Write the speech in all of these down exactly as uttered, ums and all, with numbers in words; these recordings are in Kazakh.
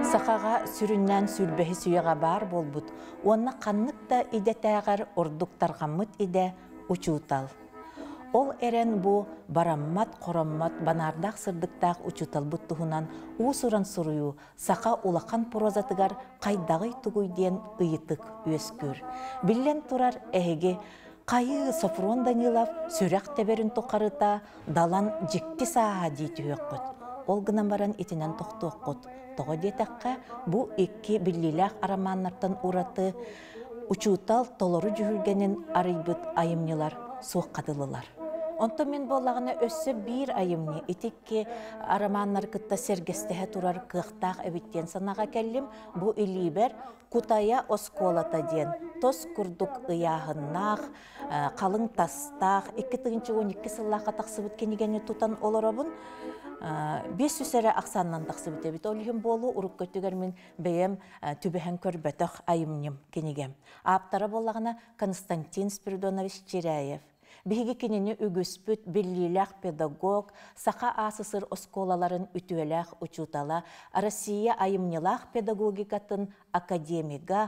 Сақаға сүріннен сүрбәхі сүйеға бар болбут. Онна қаннықта идетәғар ордуқтарғамыт иде учутал. Ол әрен бұ бараммат, қораммат, банардақ сырдықтақ учутал бұттығынан ұсыран сұруyu сақа улақан прозатыгар қайдағы тұғыйден ұйытық өскөр. Білен тұрар әйге қайы Софрон Данилов сүрәқ тәберін тоқарыта далан жекті саға дейті өққыт. Ол гынан баран етінен тоқты оққыт. Тоғы детаққа бұ екі біліләқ араманнартан ұраты учутал толору жүгілгенін арайбыт айымнелар соққадылылар. Онто мен болағына өссі бір айымне, етекке араманнар кытта сергестеге турар кықтақ әбіттен санаға кәлім, бұ илибер кутая осколата ден, тос күрдік ұяғыннақ, қалың тастақ, екі тығынчы он екі сыллаққа тақсы біткенігені тұтан оларабын, бес үсәрі ақсаннан тақсы бітебіт. Олығын болу ұрық көттігер мен бәйім түбіхен көрбәтіқ айымнем кенегем. Аптара болағына Константин Спиридонович Черяев. Биһиги кинини үгүспүт биллилах педагог, саха асысыр осколаларын үтүелах учутала, Россия айымнилах педагогикатын академига,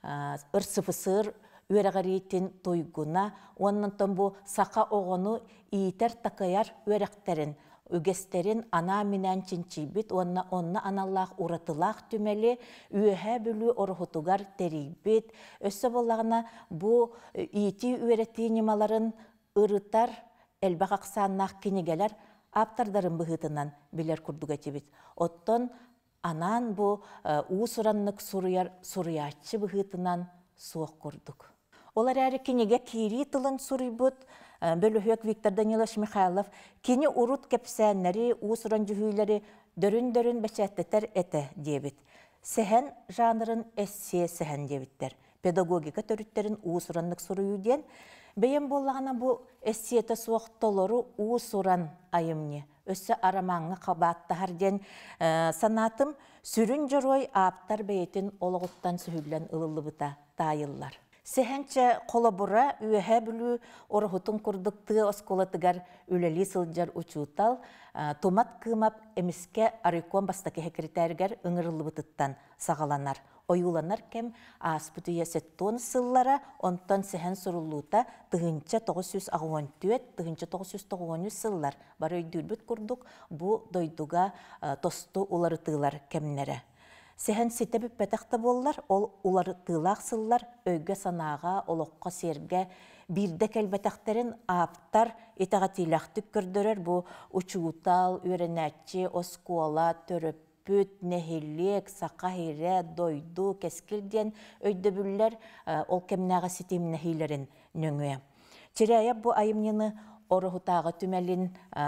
ырсыфысыр үерағаритин тойгуна, оннан томбу саха оғыну иитер такаяр үеректерин, үгестерин ана минан чинчибит, онна онна аналлах уратылах түмели, үеһә бүлü орхутугар терибит, өссө боллагына бу иити үеретинималарын ырытар, әлбақ ақсаннақ кенегелер аптардарын бұғытынан білер күрдігі тебет. Оттон анан бұ уысыраннық сұруячы бұғытынан суық күрдік. Олар әрі кенеге кири тылын сұруй бұд, бөліхек Виктор Данилович Михайлов, кені ұрут кепсәнлері, уысыран жүхейлері дөрін-дөрін бәчәттетер әті дебет. Сәхен жанрын әссе сәхен дебеттер. Педагогика төріттерін уысыраннық сұруйуден, бейін болағына бұ әссеті суақтолыру уысыран айымне. Өссі арамаңы қабаттағар ден санатым сүрін жырой аптар бәйетін олығыттан сүхілен ұлылы бұта тайылар. Сәхенче қолы бұра үйәе бүлі орғытын күрдікті осколатығар үләлі сылджар учутал, томат кымап әміске арикон бастаки хекретәргер ұңырылы бұтыттан сағаланар. Oyulanар кем аспыты есеттон сыллара, онтан сәхен сұрулута тұғынча тоғыз жүз он төрт, тұғынча тоғыз жүз он үш сыллар. Бар өйдүрбіт күрдік, бұ дойдуға тосты улары тыылар кемнері. Сәхен сетебіп бәтәқті болылар, ол улары тыылақ сыллар өйге санаға, олыққа серге, бірді кәлбәтәқтерін аптар етағатилақтық көрдірер, бұ учуутал, өренәтчі, оскуала, төріп, бүт, нәхелек, сақа хире, дойду, кәскілден өйдөбүллер ол кемнәға сетем нәхейлерін нөңе. Черяеп бұ айымнені орығытағы түмәлін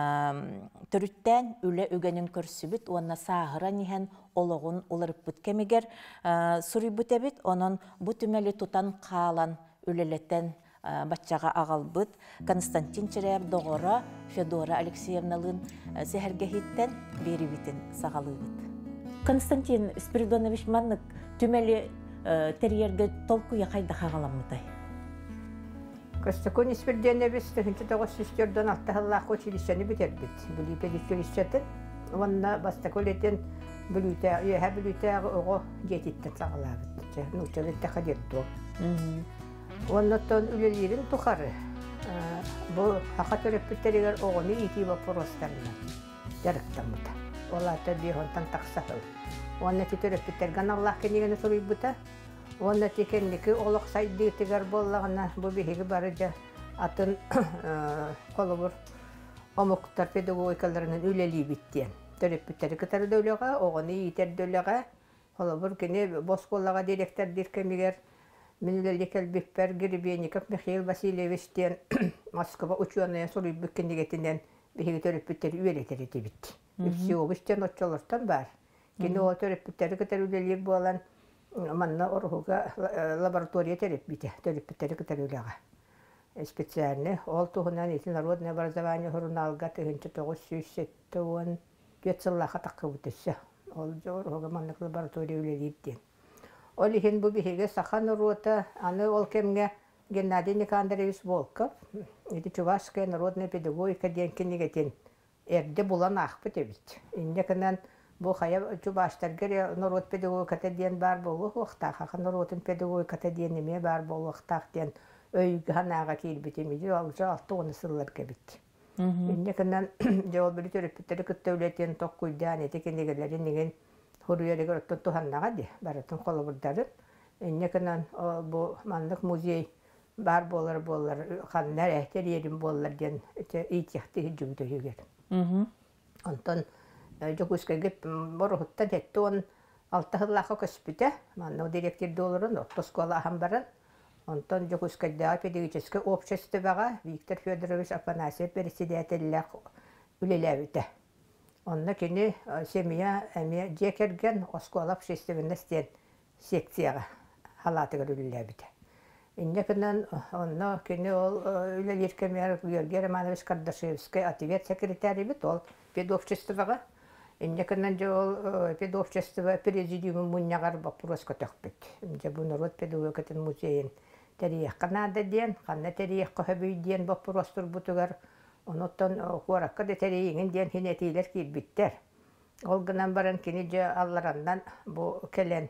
түріттен үлі өгенін көрсібіт, онына сағыра нехен олығын олырып бұт кемегер сұрый бұт әбіт, оның бұ түмәлі тұтан қалан үлелеттен батчаға ағал бұт. Константин Черяев доғыра Федора Алексеевналын зәхәргәхеттен бері бітін сағалы бұт. Константин Спиридонович маннык түмәлі терьерге толкуя қайда қағаламыдай? Константин Спиридонович тәхінчі тоғыз сүстерден аттағаллақ училищені бітербіт. Бүлі педикөлістетін, онына бастакөлетін үйәе бүлітәғі оғы жететтен сағалабыт. Нұчалы тәқадерді ол. Оннаттан үлелерін тұқары. Бұл хақа төреппеттерігер оғыны ити вапоростарынан жарықтан бұта. Олата бейхонтан тақсақыл. Оннаты төреппеттерген Аллах кенегені сұрый бұта. Оннаты кеннекі олық сайдығытығар болағына бұл бейхегі бары жа атын қолы бұр омықтар педагогикаларының үлелей біттен. Төреппеттері кітары дөйліға, оғыны етер дөйліға, қолы бұр кене бос қолаға директор диркемегер Минулелік әлбеппер Геребенников Михаил Васильевичтен Москва ученые сұрый бүккендегетінен бейхегі төреппеттері үйелетері дебіт. Психологистен отчалыртан бар. Кені о төреппеттері кітар үлелер болан манна орғуға лаборатория терепбейді, төреппеттері кітар үлеға. Специальный, ол туғынан еті народное образование журналға тығынчы тоғыз жүз сексен төрт сыллаға таққы бұтысы. Ол орғуға маннық лаборатория үлелерден. Ол ехен бұл бейхеге сақан рота, аны ол кемге Геннадий Никандрович Волков, это Чувашская народная педагогика ден кенегетен. Эрде булан ақпыт әбіт. Инде кінен Бу хая чубаштарга народ педагогиката диен бар болу вакта ха народын педагогиката диен неме бар болу вакта диен өйгө ханага килбитими ал жалты оны сыллар кебит. Инне канан жол били төрөпүттөрү көттөлөтен токкуйдан этекенегелерин деген хуруялыгы оттон туханнага ди баратын колобурдары. Инне канан бу мандык музей бар болар болар ханнар эхтер ерим болар диен итяхты жүгдөйгөр. Онтон жокускайгы борохуттан хеттон алтахыллаха көспүтэ манно директор долларын оттоскола хамбаран. Онтон жокускайда педагогическое обществога Виктор Федорович Афанасьев председатель үлеләбите. Онна кини семья эме жекерген оскола общественностен секцияга халатыгы үлеләбите. Инне кынан онна кини ол үлелеркемер Георгий Романович Кардашевский ответ секретарь бит ол педообществога. Инне кынан жол педообщество президиуму муннягар вопрос көтөкпүт. Инде бу народ педагогикатын музейин Тарих Канада диен, ханна тарих көһөбүй диен бопуростур бутугар, оноттон хуаракка да тарихин диен хинетилер килбиттер. Ол гынан баран кини же алларандан бу келен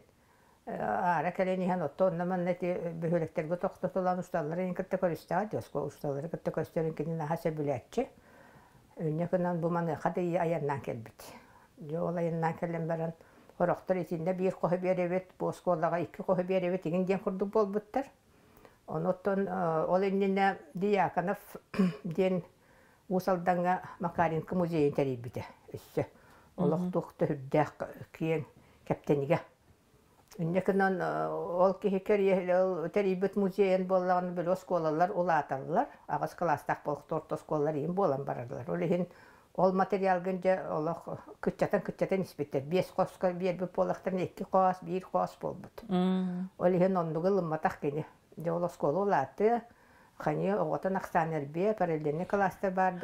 ара келени хан оттон наманнати бөхөлектерге токтотулан усталларын кытта көрүстага доско усталлары кытта көстөрүн кини нахаса билетчи. Өнне кынан бу маны хады аяннан келбит. Жол аяннан келен баран хорохтор итинде бир көһө беребет, бу сколага iki көһө беребет деген диен курдук болбуттар. Оноттон ол иннене Диаконов ден Усалданга Макаренко музейин тарибите. Өссө олохтук төһүддәк киен кептениге. Иннекенен ол кихекер тарибит музейин боллаган бил осколалар улаталар. Агас класстак болуктор тосколлар ин болан баралар. Олехин ол материал гынча олох күчтәтен күчтәтен испеттер. беш коска бер бу полактан iki кос, bir кос болбут. Олехин ондугы матах кене. Жол осколу латы, хани оғытын ақстанербе, параллельный класты барды.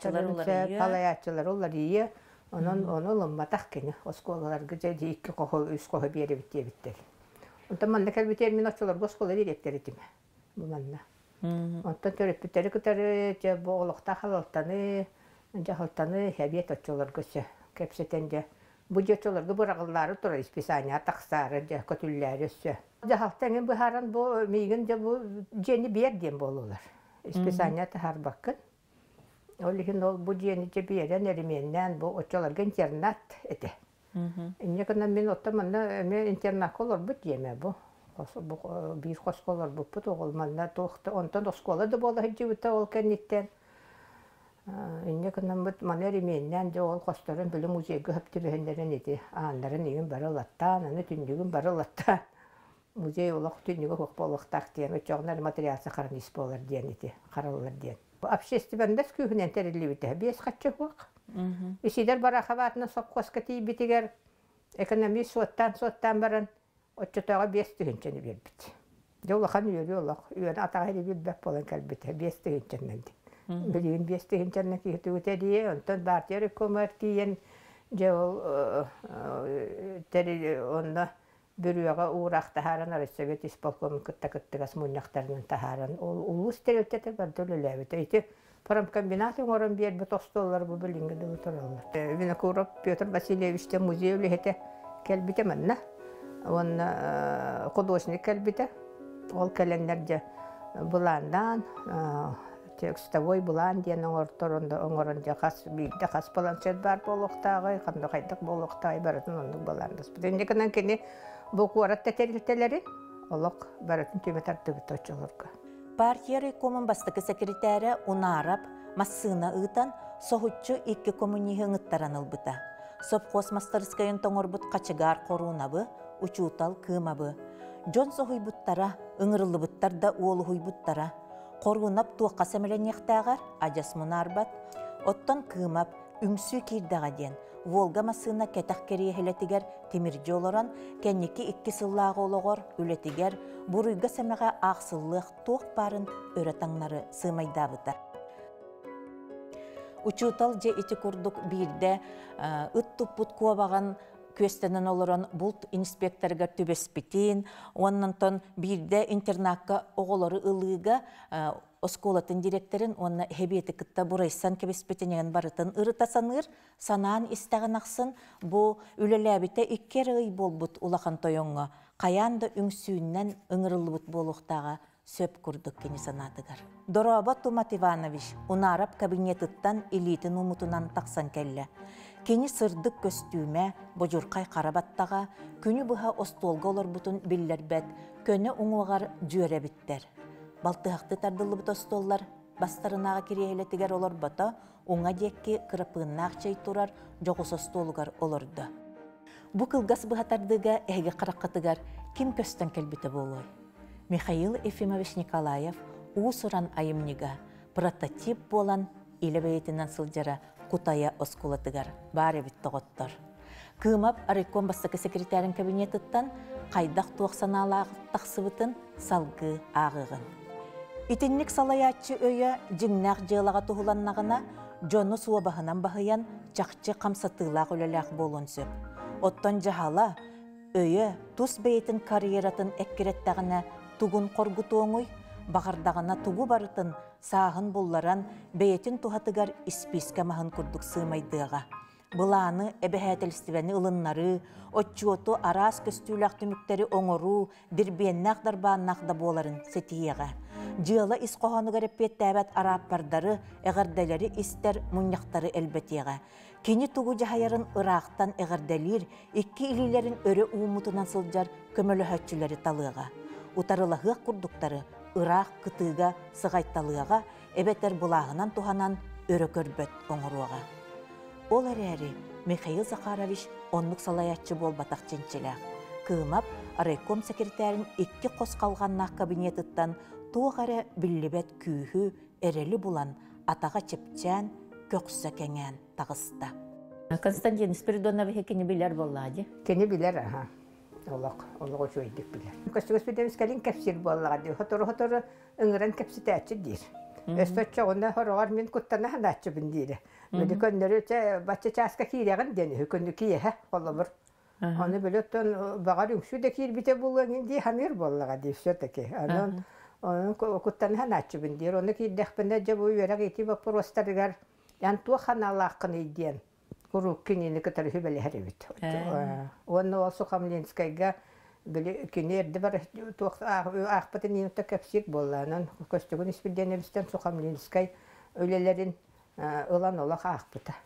Халаятчылар олар ие. Onun lımmataq kene oskolalarga jadi iki qoğu, üç qoğu beri bitti bitter. Ondan manna kalbi terminatçılar oskola direktör etime. Bu manna. Ondan törepitleri kıtarı, ce boğuluqta halaltanı, jahaltanı hebiyet açılar göse. Kepsetence bu cöçülarga bırağılları turar ispisanya taqsarı, kötülleri össe. Jahaltanın bu haran bu migin bu jeni bir dem bolular. İspisanya tahar bakın. Olihin ol bu jeni beren erimenden bu açılarga internat ete. Ne kadar men otamanda men internat olur bu yeme bu. Bu bir koskolar bu put olmanla toxta ondan oskola da bola hicivta ol kenitten. Ne kadar bu maneri menden de ol kostarın böyle müziği hepti behenlerin edi. Anların igen baralattan, anı tündügün baralattan. Müziği olaq tündügü hokbolaqtaq diyen, öçoğlar materyal sakarın ispolar diyen edi, karalılar diyen. Bu общественность kühünen terili bite, beş kaççı vak. İsider baraxavatına sokkoskati bitiger, ekonomi sottan sottan baran, oçotağa beş tühünçeni bir bit. Yolaqan yürü olaq, üyene atağıyla bir bek bolan kalbite, beş tühünçenden di. Bilgin beş tühünçenden ki hütüvüte diye, ondan bartiyarı komar diyen, jol terili onda bürüyağa uğraq taharan Arısovet ispolkomun kıtta kıttıgas munyaqtarının taharan. Ulus terültete var dölülevite. İti param kombinatın oran bir bir tostollar bu bilingi de otururlar. Vinokurov Pyotr Vasilyevич'te muzeyli hete kelbite manna. On художник kelbite. Ol kelenlerce bulandan tekstovoy bulan diyen ortorunda oңorunda kas bir kas planşet bar boluqtagı, qanda qaytaq boluqtagı baratın ondu bulandas. Bugünkünden kene bu kuaratta teriltelerin olaq baratın tümetartı bitoçolurga. Partiya Reykomun bastıkı sekreteri Unarap Masına ıtan sohutçu iki komünihın ıttaranılbıta. Sopkos Mastarskayın toңorbut kaçıgar korunabı, uçutal kımabı. Jon sohuybutlara, ıngırılıbıttar da oğluhuybutlara. Korunap tuğa kasemelen yaktağar, ajas munarbat. Ottan kımab, üngsü kirdağa den. Volga masına ketaq keriye heletiger timirci olaran, kenniki iki sıllağı oluğor ületiger, buruyga semeğe ağsıllıq tuğ barın öğretanları sığmaydabıtar. Uçutal je iti kurduk birde ıt tuput kuabağın köstenen olaran bult inspektorga tübespitin, ondan ton birde internakka oğulları ılığıga осколатын директорын онна хебети кытта бурайсан кебеспетенеген барытын ырытасаныр, санаан истеген ақсын, бу үлеләбите иккер ый болбут улахан тойонға, қаянда үңсүйіннен ыңырылбут болуқтаға сөп күрдік кені санатыгар. Доробот Тумат Иванович унарап кабинетыттан илитин умутунан тақсан келлі. Кені сырдық көстүйме, божурқай қарабаттаға, күні бұға остолға олар бұтын биллербет, көні уңуғар жүйере біттер. Балтығақты тардылы бұт остоллар, бастарынаға керейлетігер олар бұта, оңа декке кырапығыннақ чай тұрар, жоғыс остолығар оларды. Бұ кылгас бұға тардыға әйге қараққатыгар кім көстен кәлбіті болуй? Михаил Ефимович Николаев уусыран айымнига прототип болан илебейтінен сылжара Кутая оскулатыгар бары бит тоғыттыр. Кымап Арайком бастықы секретарин кабинетыттан қайдақ туақсаналағы тақсыбытын салғы ағығын. Итинник салаятчы өйі жіңнақ жылаға тұғыланнағына жоны суа бағынан бағыян жақчы қамсатылақ өлеләқ болуын сөп. Оттан жағала өйі тұс бейтін карьератын әккереттағына туғын қорғыты оңой, бағардағына туғы барытын сағын болларан бейтін туғатыгар исписке мағын күрдік сымайдыға. Бұланы әбәхәтелістівәні ылыннары, отчуоту арас көстүйләқ түміктері оңыру, дирбеннақ дарбаннақ да боларын сетиеға. Жылы исқоғанығыр әппет тәбәт араппардары, әғірдәлері істер мұняқтары әлбәтеға. Кені туғы жағайарын ырақтан әғірдәлер, екі илилерін өрі уымытынан сылжар көмілі хөтчілері талыға. Утарылығы күрдіктары Ирақ кытыға сығайтталыға, әбәтер бұлағынан туғанан өрі көрбөт оңыруға. Ол әрі Михаил Захарович онлық салаятчы бол батақ ченчеләқ. Кымап Арайком секретарин икки қос қалғаннақ кабинетыттан туғары білібет күйі әрелі бұлан атаға чепчән көксі кәңән тағыста. Константин Спиридонович кені білер болады? Кені білер, аға. Олақ, олақ өші өйдік білер. Көстігіс бідеміз кәлін кәпсір болаға дейі. Хоторы-хоторы ұңыран кәпсіті әтші дейір. Өстөтші оғында хорағар мен күттана хан әтші бін дейір. Өді көндері бәтші часқа кейреген дейін. Көнді кейе, қолы бір. Оны білі өттен бағар үңші де кейр біте болуын дейі хамир болаға дейі сөтеке. Оның күттана хан әтші бін дейір. Оны кейдәқпінде жа бұй верақ еті бақпыр остарығар. Ян туа хан алаққын дейін. Куру кинени кытары хүбәлі әребет. Оны ол Сухамлинскайға кені әрді бар ақпатын енуті кәпсек болғанын. Көстігін іспілден әбістен Сухамлинскай өлелерін ұлан олақ ақпыта.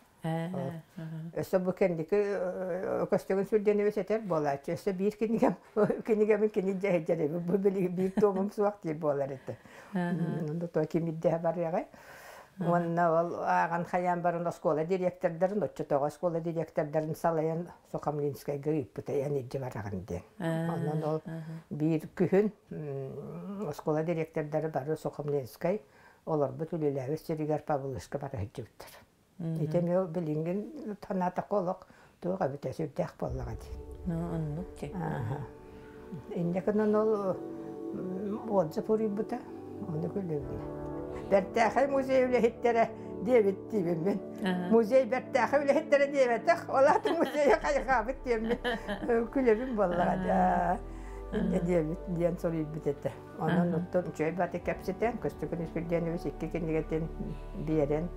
Өсі бұл кәндікі көстігін сүлден әбістер болады. Өсі бір кенігемін кені жәйдері. Бұл бір тоғым суақ дейі болар әтті. Онда той кемедде бар яғай. Онна ол аған қаян барын оскола директордарын, отчетоға оскола директордарын салайын Сухамлинскайға үппіті әнеджі бараған ден. Онан ол бір күхін оскола директордары бары Сухамлинскай, олар бұт үлеләуі серігер Павлышқа бары хүджіптір. Етеме ол білінген танаты қолық туға бүтәсі үттәқ болыға дейін. Индекінен ол отзы пұрый бұта, оны көлігіне. Бәртәхі музей үләхеттері дебет дейбін. Музей бәртәхі үләхеттері дебетіқ, олаты музейі қайқабыт дейбін. Күлебін болыға дебет дейін солы бітетті. Оның ұттын чөй баты кәпсетен, көстігін үспілден өз екі кендігетін берен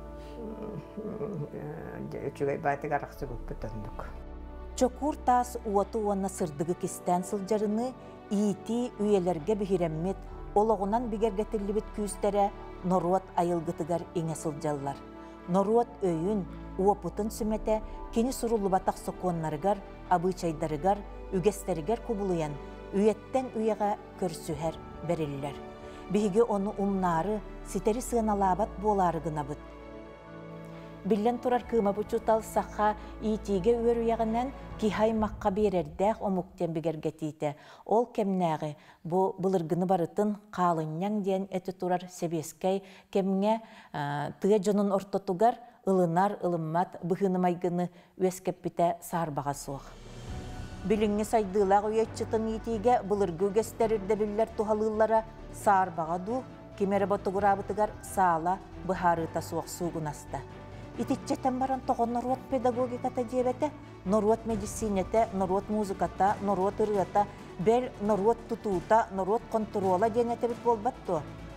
үчігай баты қарақсы көп бұтындық. Чокур тас уату уанна сырдығы кистен сылжарыны ити үйелерге бігіреммет олығынан бігергетілі біт күйістері Норуат айылгытыгар еңе сылжаллар. Норуат өйін, уапытын сүмете, кені сұрулы батақ соқуанларыгар, абычайдарыгар, үгестерігер кубулуян, үйеттен үйеға көрсүхер берілілер. Бігі оны умнары, ситери сығаналабат боларыгына бұд. Білен тұрар кыма бұчутал саққа итиге өр үйеғінен кихай маққа берердәқ омуктен бігергетейті. Ол кемнәғі бұ бұлыргыны барытын қалынняң ден әті тұрар себескай кемне тыға жонын ортотугар ылынар ылыммат бұхынымайгыны өскеппіте сарбаға соқ. Біліңі сайдылақ үйетчітін итиге бұлыргы өгестерірді білілер тухалылара сарбаға ду кемері батығырабытыгар сала бұхарыта соқ суғын аста. Итиччетен баран тоғын Норуат педагогиката дебете, Норуат медицинете, Норуат музыката, Норуат ырыата, бел Норуат тутута, Норуат контрола денете бит болбатту.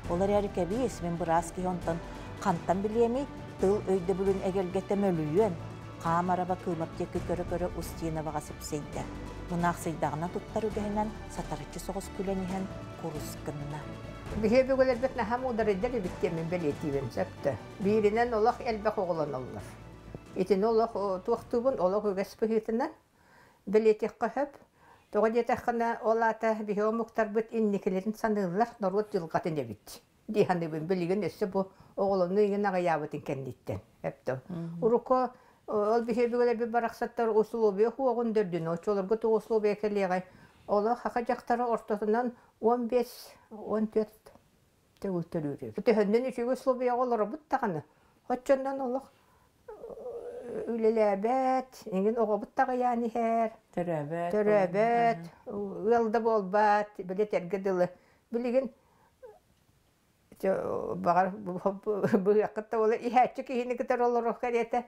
Олар әрі кәбейіз, мен бұрас ки онтан қанттан білемей, тыл өйді бүгін әгелгетем өлүйен, қам араба кылмап текі көрі-көрі ұстиына бағасып сейді. Мұнақ сейдағына тұттар үгіхінен сатарычы соғыз күленіхен құрысқынна. Бихе бөгөлер бетне хам ударыдар биттемен белетивен сәпті. Биринен олақ әлбәқ оғылан олар. Итин олақ туақтубын олақ өгәс бұхетінен белетек қахып. Тоға детаққына олата бихе омуқтар бұт иннекелерін санылар норвот жылғатын дебит. Диханы бін білген өсі бұл оғыланы еген ағаябытын кәндеттен. Әпті. Уруко ол бихе бөгөлер бір барақсаттар ұсылубе хуағын дөрдін. Очолар бұт ұсылубе кәлеғай. Олақ хақа жақтары ортасынан он бес он төрт төгілтірі. Бүтіхінден үшігі ұсылубе оғылары бұттағаны. Хотчондан олақ үлеләбәт, еңген оға бұттағы яны хәр. Төрәбәт. Төрәбәт, ұялды болбат, білет әргеділі. Білеген бағар бұғақытта олы ихәтші кейіні кітер олар оқ кәреті.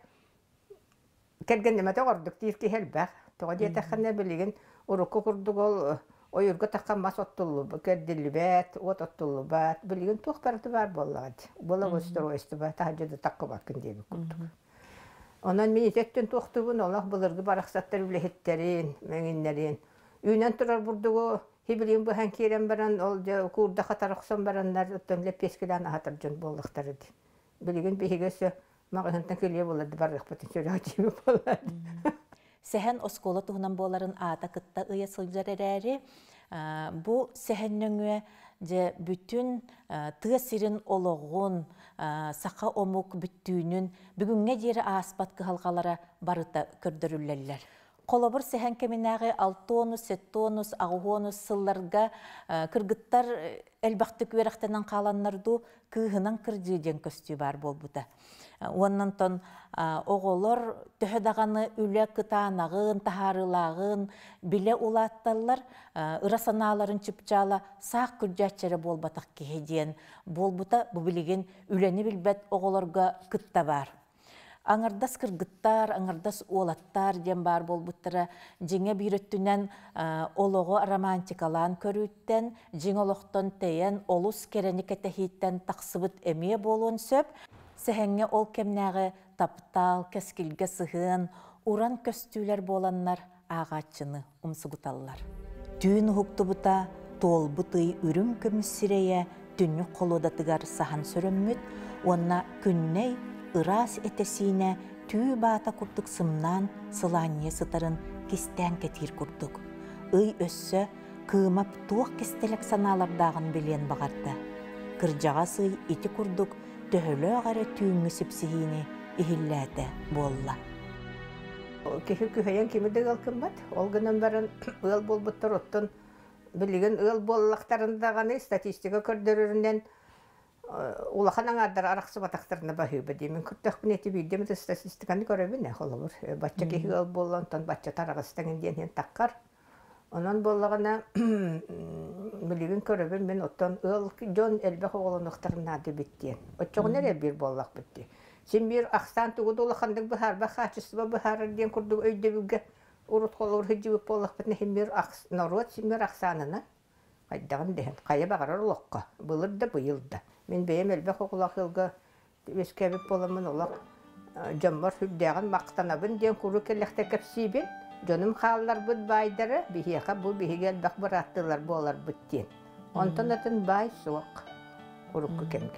Кәргендемәті ғордық дейіркі хәлбәқ. Тоға дейті қана білеген ұрықы құрдық ол ойырғы таққан мас оттылы, кәрділі бәт, от оттылы бәт. Білеген тоқ бәрді бар болағады. Бола өстір ойысты бәт, тағажыды таққы бақын дейбі күрдік. Ondan minitetten toxtubun olaq bulurgu baraqsatlar ülehitlerin, menginlerin. Üynen turar burdugu hibilin bu hankiren baran ol kurda xatarıqsan baranlar ötönle peskilan ahatırcan bolluqtarı. Bilgin bihigesi mağıntan kölye boladı barıq batın söyle acıyımı boladı. Sehen oskola tuğunan boların ata kıtta ıya sılcar ereri. Bu sehennöngü de bütün tığasirin oloğun, saqa omuk büttüğünün bugüne jeri aspat halqalara barıta kördürüllerler. Kolabır sehen keminäge altonus, settonus, ağuonus sıllarga kırgıttar elbaqtık veraqtanan qalanlardu kıhınan kırjıjen köstü bar bolbuta. Ondan ton oğolor töhödağanı üle kıtanağın, taharılağın, bile ulattallar ırasanaların çıpçala sağ kürcatçere bolbataq kehediyen bolbuta bu bilgin üleni bilbet oğolorga kıtta var. Angardas kırgıttar, angardas olattar diyen bar bolbuttara jenge biröttünen oloğu romantikalan körütten, jeng oloqton teyen olus kerenik etehitten taqsıbıt emeye bolun söp, sehenge ol kemnäge taptal, keskilge sıhın, uran köstüler bolanlar ağaçını umsugutallar. Tüün huktubuta tol bıtıy ürüm kömüssireye tünü koloda tıgar sahan sörömmüt, onna künney ıras etesine tüy bata kurduk sımnan sılaniye sıtarın kisten ketir kurduk. Iy össö kıymap tuğ kestelek sanalardağın bilen bağardı. Kırjağa sıy iti kurduk, töhölö ağarı tüyüngü sipsihini ihillete bolla. Kehir küheyen kimi de galkınbat. Olgınan baran ıl bolbuttar ottun. Bilgin ıl bollaktarındağını statistika kördürüründen ulaqanan adar araqsı bataqtarına bahıbı demin. Kürtök bineti bildim de statistikanı görebi ne olur. Batça kehir ıl bollantan batça tarağıstan diyen hen takkar. Onun bollağına bilgin körebin ben ottan ıl jon elbaq oğlanıqtarına adı bittiyen. Otçoğun nere bir bollaq bitti. Sen bir aksan tuğu dolaqandık bihar, baxaçısı ba bihar diyen kurduk öyde bilge urut kolur hıcıbı bollaq bitne hem bir norvat sen bir aksanına qaydağın dehen. Qaya bağırar olaqqa. Bılır da bıyıl da. Men beyem elbaq oğlaq yılga veskebip bolamın olaq jammar hübdağın maqtanabın diyen kuru kellekte kapsibin. Jonum xallar bud baydarı bihiqa bu bihi elbaq bir attılar bolar bittiyen. Ondan atın bay soğuk. Kurukku kemge.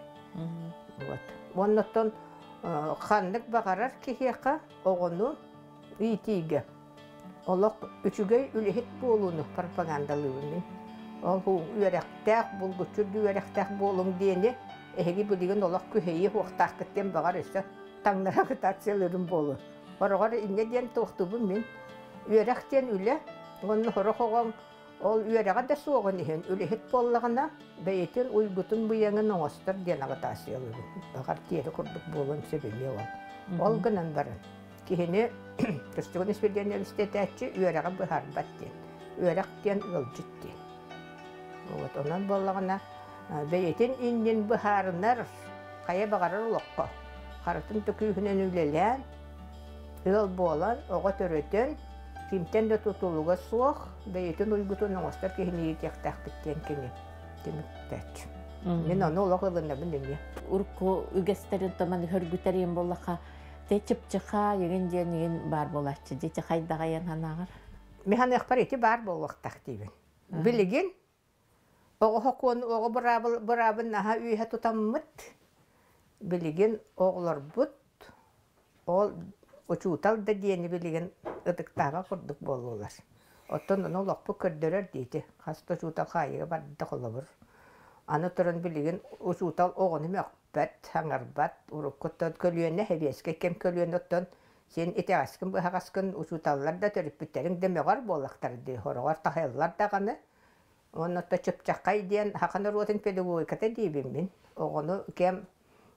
Ondan xanlık bağarar kihiqa oğunu itiğe. Olaq üçügey ülehit bolunu propagandalığını. Ol hu üyerektaq bulguçurdu üyerektaq bolun diyeni ehegi bilgin olaq küheyi hoqtaq kitten bağar ise tanglara kıtatsiyelerin bolu. Orağar inne diyen toxtubun men üyerekten üle onu horaq oğan ol üyereğe de soğun ihen ülehit bollağına beyetin uygutun bu yengin oğastar diyen kıtatsiyelerin. Bağar diyeri kurduk bolun sebemi ol. Ol gınan barın. Kihini kıstığın isperden elistedetçi üyereğe bihar bat diyen. Üyerek diyen ılcıt diyen. Evet, ondan bollağına beyetin inin biharınar kaya bağırır olaqqa. Qaratın tükühünen ülelen, ıl bolan, oğa töröten, kimten de tutuluğa soğuk, beyetin uygutun oğastar kehini yetektaq bitten kene. Demek tәтчі. Мен оны олақ ылында білдім. Урку үгестерин томан хөргүтерин боллаха. Те чыпчыха еген ден еген бар болачы. Дете хайдагаян ханагыр. Механ экпарити бар болуқтақ дейбін. Білеген, оғы хокуын, оғы бұрабын наға үйе тұтаммыт. Білеген оғылар бұт, ол ұчуутал да дейіні білеген ұдықтаға құрдық болуылар. Оттон оны олақпы көрдірер дейді. Қасты ұчуутал қайыға барды қолабыр. Аны тұрын білеген ұчуутал оғыны мәқбәт, хаңарбат, ұрыққыттан көлуенне, хәбеске кем көлуен оттон сен итеғаскын, бұхағаскын ұчууталлар да төріппіттерің демеғар болақтарды. Хорағар тахайлар дағаны. Оны отта чөпчаққай дейін хақаны руатын педагогиката дейбін мен. Оғыны кем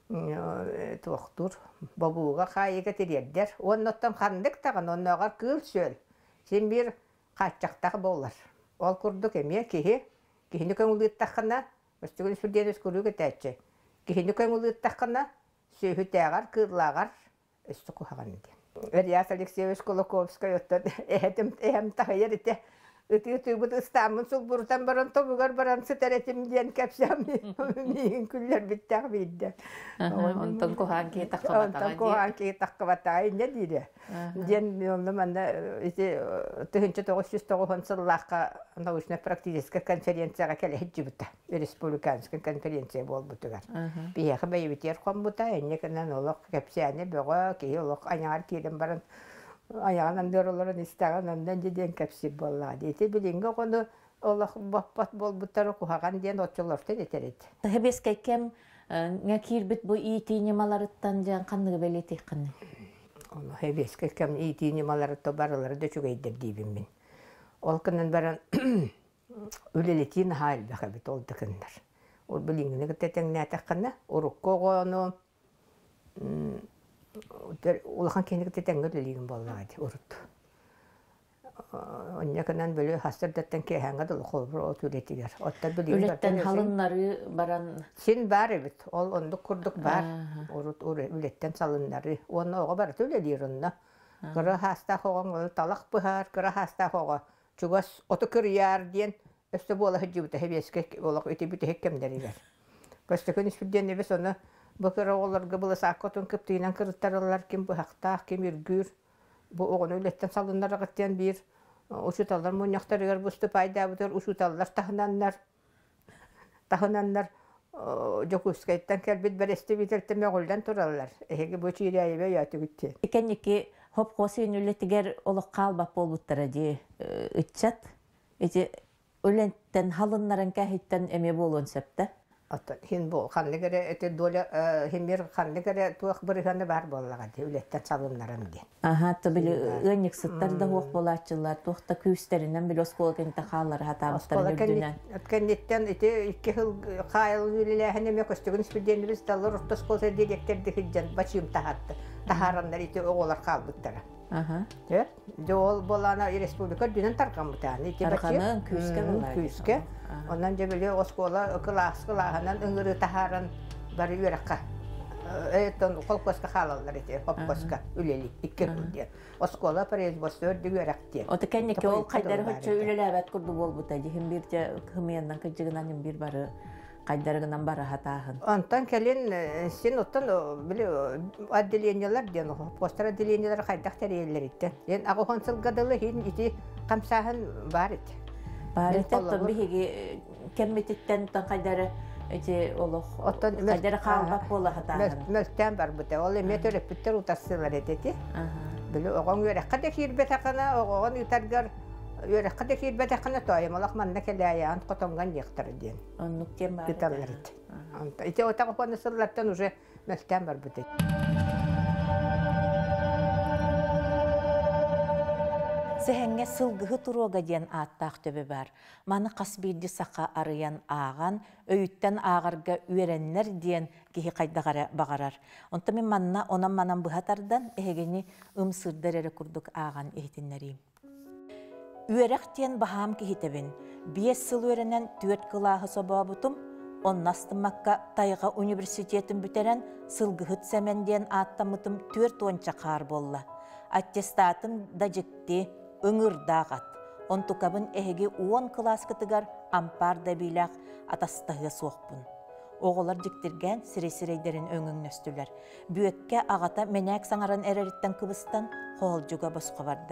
туақтыр, бабуға қайыға терердер. Оны оттан қандық тағын, оны оғар күл сөл. Сен бір қатчақтағы болар. Ол күрдік әме кеге, кехіні көңілі таққына, өстігін сүрден өскөрігі тәтші. Кехіні көңілі таққына, сөйі тәғар, кырлағар, өсті құхаған екен. Ильяс Алексеевич Кулаковский оттан әм тағайыр еті. Үті-үті бұд ұстамын сұл бұртан баран тобығар баран сүтәретім ден кәпсам мейін күллер біттәқ бейді. Онтан кухан кей таққабатаға дейі. Онтан кухан кей таққабатаға не дейді. Ден онды манда түхінші тоғыз жүз тоғыз сыллаққа научно-практическа конференцияға кәлі хеджі бұта. Республиканская конференция бол бұтығар. Бейеқі бәйбетер қон бұта, әне кінен олық кәпсияне бұға кей олық аяғар кейден баран аяғынан дөроларын істеген ондан деден кәпсіп болла. Дейті білінгі қоны олық баппат бол бұттары құхаған ден отчылырты детереді. Хебес кәйкем ngã kirбит бу ити немаларыттан жан канныгы белетек канны. Оны хебес кәйкем ити немаларытты барылары да чүгейдер дейбін мен. Ол кінін баран өлелетин хайл бәқі бит ол дықындар. Ол білінгіні күттетен нәтек қанна, ұрыққа ғону улахан кенеге тетеңгер лилигин боллаади урут. Оннякынан бөлө хастырдаттан кеханга дол холбур отуретигер. Оттар билигин үлеттен халыннары баран сен бар эбит. Ол ондук курдук бар. Урут үлеттен салыннары. Оны ого бар төлелирунна. Кыра хаста хогон талак быхар, кыра хаста хого. Чугас оту кырыяр диен өстө бола хыжыбыта хебеске олак өтебүтө хеккемдеригер. Көстөкөн испүдден эбес оны Бакыр оğullarga bula sakotun kıptığından kırıttarırlar kim bu haqtaq, kim ürgür. Bu oğunu ületten salınlara gittiyen bir uçutallar, munyaktarıgar bu üstü payda budur, uçutallar, tahınanlar. Tahınanlar Jokuskayttan kelbit beresti bitirtime guldan turarlar. Ehegi bu çiğriyayı ve yatı gitti. Ekenniki hop kosin ületiger oluk kalbap bolbuttara diye ıtçat. Ece ületten halınların kahitten eme bolun septe. Ata hin bol kanlı göre ete dola hin bir kanlı göre tuğak bırıkanı var bollaga diye ületten salınlarım diye. Aha tabi önyek sıttar da hoq bolatçılar tuğta küyüsterinden bir oskol kente xalları hatabıttar gördüğünen. Atkennetten ete iki yıl qayıl ülelehine me köstügün ispideni biz dallar ortas kolsa direkterdi hiccan başım tahattı. Taharanlar ete oğular kalbıttara. Aha. Evet. Doğal bolana respublika dünen tarkan bir tane. Tarkanın küyüske bolar. Küyüske. Ondan cebeli oskola kılas kılahanan ıngırı taharan bari yürekka. Eton kolkoska halalar ete, kolkoska üleli iki yıl diye. Oskola parez bostör de yürek diye. O tekenneki ol kaydar hoçça ülelebet kurdu bol butaydı. Hem birce hımiyandan kıcığından bir barı kaydarıgından barı hatahın. Ondan kelin sen ottan bile adliyenyalar diyen poster adliyenyalar kaydak teriyeler etti. En ağıhansıl gadalı hin iti kamsahın var etti. Bari tabi higi kemmetitten tan kaydarı ece oluq. Kaydarı kalbap bola hatahın. Mölten var bu da. Ola metörep bitter utasılar etti. Bile oğan yörek kadar hirbet akana oğan yutargar yörek kadar hirbet akana toyam olaq manna kelayan qotongan yıqtır diyen. Onluk tem var. Gitarlar etti. İte o taqıpan sırlattan uje mölten var bu da. Sehenge sılgıhı turuga diyen attaq töbe bar. Manı qasbirdi saqa arayan ağan, öyütten ağarga üerenler diyen kihi qaydagara bagarar. Onta men manna onan manan bıhatardan ehegeni ımsırdar ere kurduk ağan ehtinleriyim. Üerek diyen baham kihi tebin. Biyes sıl öğrenen tüet kılahı sobabutum, onnastımmakka Tayga Üniversitetin büteren sılgıhıt semen diyen attamıtım tüert onça kar bolla. Attestatım da jikti, öngür dağat. Ontukabın ehegi on klas kıtıgar ampar da bilak atastahı soğpun. Oğular jiktirgen siri-sireyderin öňüňnöstüler. Büökkä agata menäk saňaran ereritten kıbıstan hoğuljuga bosqa barda.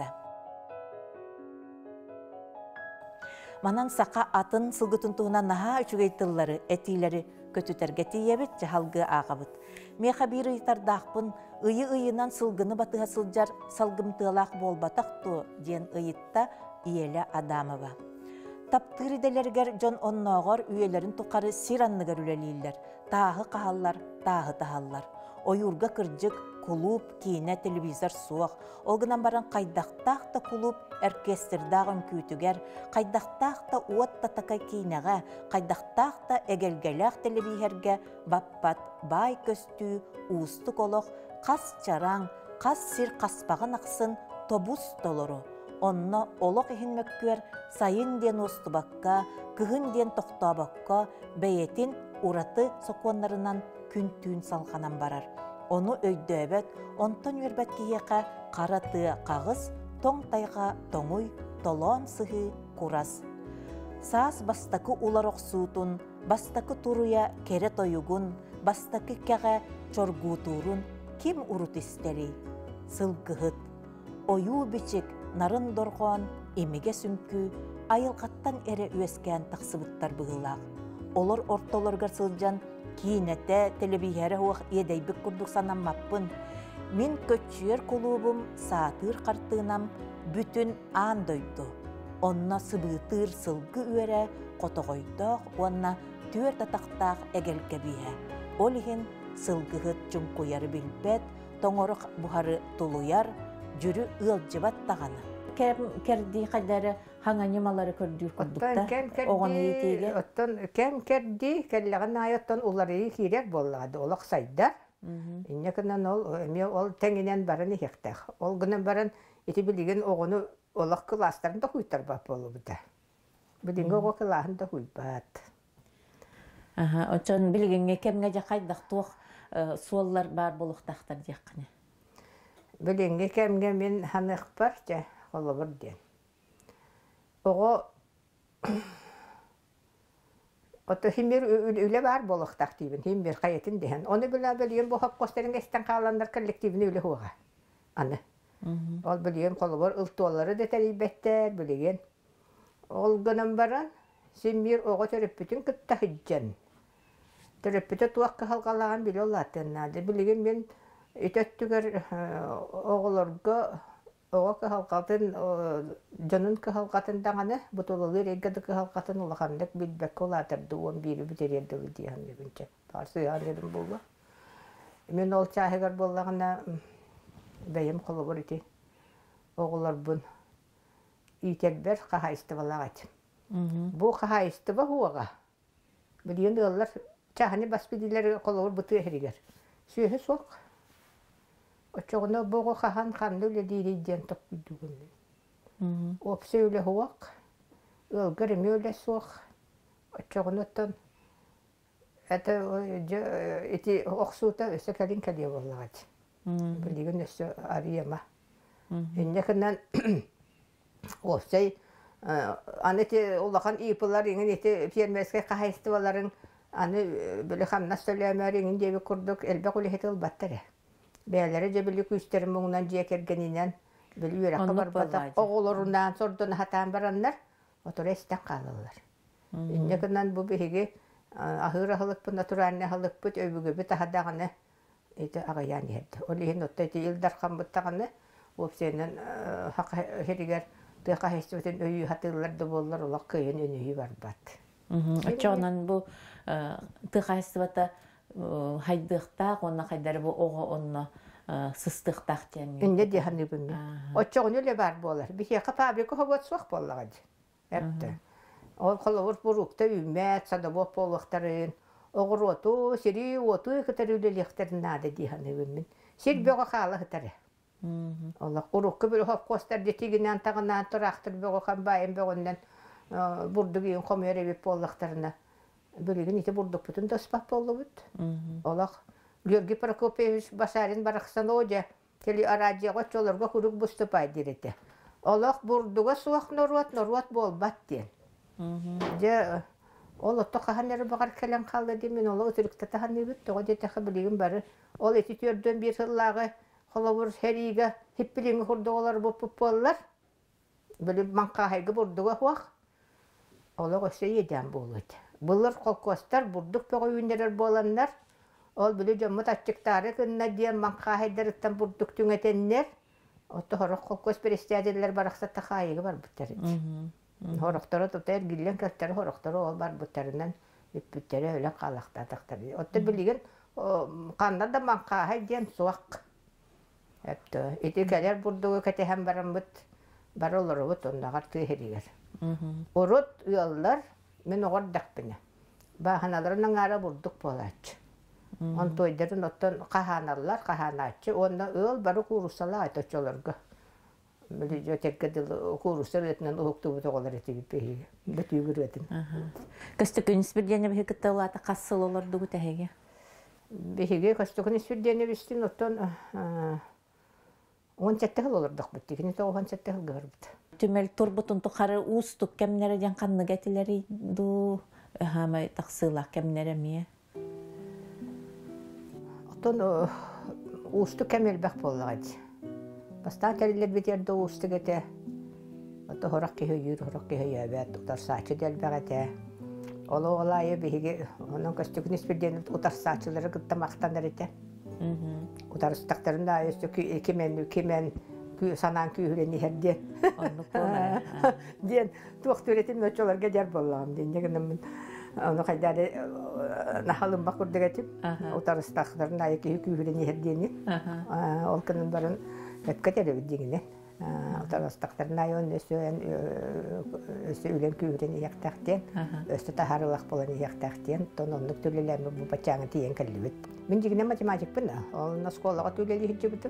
Manan saka atın sılgıtın tuğuna naha üçügeytilleri, etileri kötüterge tiyebit jahalgı ağabıt. Meha bir ıytardaqpın, ıyı ıyınan sılgını batıha sıljar salgımtığılaq bolbataq tu diyen ıyıtta iyele Adamova. Taptırıdelerger John Onnoğor üyelerin tuqarı siranlıgar üleliyler. Tağı qahallar, tağı tahallar. Oyurga kırcık, kulup, kine, televizor suaq. Olgınan baran qaydaqtaq da kulup, orkestrdaağın kütüger, qaydaqtaq da uat da takay kineğe, qaydaqtaq da egelgelaq televiherge, bappat, bay köstü, uustuk oloq, qas çaraň, qas sir qaspağın aqsın, tobus doloru. Onna oloq ihin mökküer, sayın den ostubakka, kıhın den toqtabakka, beyetin uratı sokuanlarından küntüün salxanan barar. Onu öydöbet, onton ürbet kiyeqa, qaratı qağız, toң tayqa toңuy, tolon sıhı kuras. Saas bastakı ularoq suutun, bastakı turuya kere toyugun, bastakı kağa çorguturun, kim urut isteri? Sılgıhıt, oyu biçik, nарын dorqon, imige sünkü, ayılqattan ere üesken taqsıbıttar bıhılaq. Olor ortolargar sıljan, kiinete, televihere huaq yedeybik kurduk sananmappın. Min kötçüyer kulubum saatır qartığınam bütün an doydu. Onna sıbıtır sılgı üere, qotoqoydaq, onna tüer tataqtaq egelkebihe. Olihin sılgıhıt cunquyarı bilbet, toңoruq buharı tuluyar, jürü ılcıbat tağanı. Kem kerdi kadar hanganimaları kördür kurdukta. Oğun yetiyle. Otton kem kerdi, kelleğin ayotton uları kirek bolladı, olaq saydar. İnnekından ol, emi ol tenginen baran ihektek. Ol günen baran iti bilgin oğunu olaq klaslarında huytar bap bolu bu da. Bilgin oğu klasında huybat. Aha, oçon bilgin kemge jaqaydaq tuq suallar bar boluqtaqtar jaqını. Bilgin kemge min hanıq bar ja, olabır den. Oğu Oto himir üle var boluq taqtibin, himir qayetin dehen. Onu bila biliyim bu hak kosterin esten qalanlar kollektivini üle huaga. Anı. Ol biliyim kolubor ıltuoları detelibetter biliyim. Ol gönüm baran, himir oğu törüpütün kıtta hıccan. Törüpütü tuakka halqalağın bili olatın nadı. Biliyim ben itöttüger oğularga oğu halqatın, canın halqatın dağını, butulalı reggadi halqatın ulaqandık bilbek olatırdı, on biri biteriydi diyen nebince. Parsı yanırım buldu. Men ol çahıgar bollağına beyim kolubur iti. Oğular bun itelber qaha istivala açım. Bu qaha istiva huaga. Biliyen dağlar çahını basbidiler kolubur butu ehriger. Süyhe soğuk. Oçoğuna boğu qahan qanlı öyle diriyden topuyduğun. Opse öyle huak, ılgırım öyle soğuk. Oçoğuna ton, eti oqsuta öse kalin kaliye vallahi. Biligen öse arayama. İnnekinden opse, aneti olaqan iyipılar, ingen eti firmeske qaha istivaların, anı böyle hamnas söylemeler, ingen devi kurduk, elbek öyle heti ılbattare. Beylere cebilik üsterim bundan cekergeninden böyle yürekli var bada. Oğullarından sorduğun hatan baranlar otur esten kalırlar. İnnekinden bu bihigi ahır ahılık bu naturanne ahılık bu öbüge bir daha dağını eti ağayan yerdi. Olihin otta eti ildar kambıttağını o senin hak heriger tıqa hesbetin öyü hatırlar da bollar ola köyün önüyü var bat. Açoğunan bu tıqa hesbeta haydıqtaq, onna qaydar bu oğu onna sıstıqtaq diyen. Inde diyanı bunu. Oçoğun öyle var bolar. Bir şey fabrika hava soğuk bolladı. Hepte. O kolor burukta ümmet sada bu poluktarın. Oğur otu, siri otu kadar öyle lekterin nade diyanı bunu. Sir böyle xalı hıtarı. Allah urukku bir hop koster detiginden tağından turaktır böyle kan bayım böyünden burdugiyin komyor evi poluktarına. Bölügün iti burduk bütün daspak bollu bud. Olaq Georgi Prokopyevich Basarin baraqsan oja teli arajiya qoçolarga kuruk bustupay direte. Olaq burduga suaq norvat norvat bolbat den. Je Ол отто қаханары бағар кәлен қалды демен, ол өтірікті тағаны бүт, тоға детеқі білігін бары. Ол еті төрден бір сыллағы, қолауыр хәриге, хеппіліңі құрдығылар бұп-бұп болылар. Біліп манқағайғы бұрдығы хуақ. Олар өсе еден болуды. Бұлыр қолқостар, бұрдық пөғі үйіндерер боланлар. Ол білі жомыт атчықтары күнна дейін манқағайдарыттан бұрдық түңетенлер. Отты хорық қолқос перестиядерлер барақсатта қайығы бар бұттары. Хорықтары тұптайыр гілен кәттері хорықтары ол бар бұттарынан үппіттері өлі қалақтатақтары. Отты білген қандан да манқағай дейін суақ. Эти кәлер бұрдығы кәтеһен баран бұт, бар олары бұт, ондағар күйерігер. Орот ұялар, мен оғар дақпыны. Бағаналарының ара бұрдық болачы. Он тойдарын оттан қаханалар, қаханачы, онда ұял бары құрусала айтачы оларға. Білі жөтеккеділ құрусыр етінен ұлықты бұты олар еті біппейгі. Бүті үгір етін. Көстік үнісбірдені бі күтті олаты қассыл оларды күті әйге? Бейге көстік үнісбірдені бістін оттан он сәттіғыл олырдық бұтты. Кені тоғын сәттіғыл ғыр бұтты. Түмел турбутун тухары устук кемнерден канны гетилери ду хама таксыла кемнере мие. Отон усту кемел бак боллагат. Бастан терилер битерде усту гете. Ото хорак ки хөйүр хорак ки хөйөбөт утар сачы дел багате. Оло олайы биге онун көстүк ниспирден утар сачылары гытта мактандар эте. Мм. Утар стактарында өстү кемен кемен санаан күйүрени херде. Ден туактүретим өчөлөргө жар боллам. Дендегенмен аны кайдары нахалым бакурдегетип, утарыстактарын айки күйүрени хердени. Ол көнүн барын өткөтөрүп дегене. Утарыстактарын айон өсөөн өсө үлен күйүрени яктактен, өстө тахарылак болон яктактен, тононлук төлөлөмө бу бачаңы тиен келбит. Мен дегене математикпин. Ол школага төлөлү хиджибитим.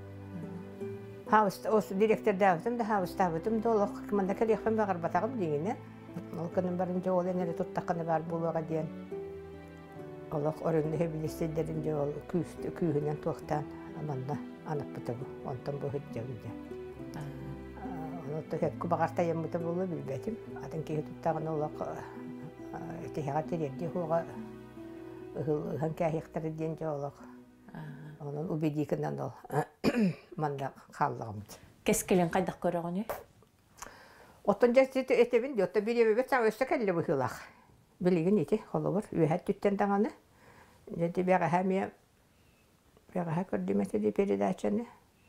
Хаус ос директор давтым да хаус тавтым долох кымында келехем багар батагым дегене. Ол көнүн барынча ол энери туттаканы бар булуга ден. Олох орунду хебилистердин жол күстү күйүнөн туктан аманда анап бутабы. Онтон бу хеджебиде. Онто хеп багарта ямыта болу билбетим. Атын ки туттаган олох этига терди хуга ханка хектар ден жолох. Onun ubedikinden ol manda kaldım. Keskelen kaydak görüyorsun? Otunca sizi etebin diyor. Tabii bir evet sen öste kelle bu hılak. Bilgin iti olur. Ühet tütten dağını. Dedi bir hamiye bir ha kurdimete de peridaçanı.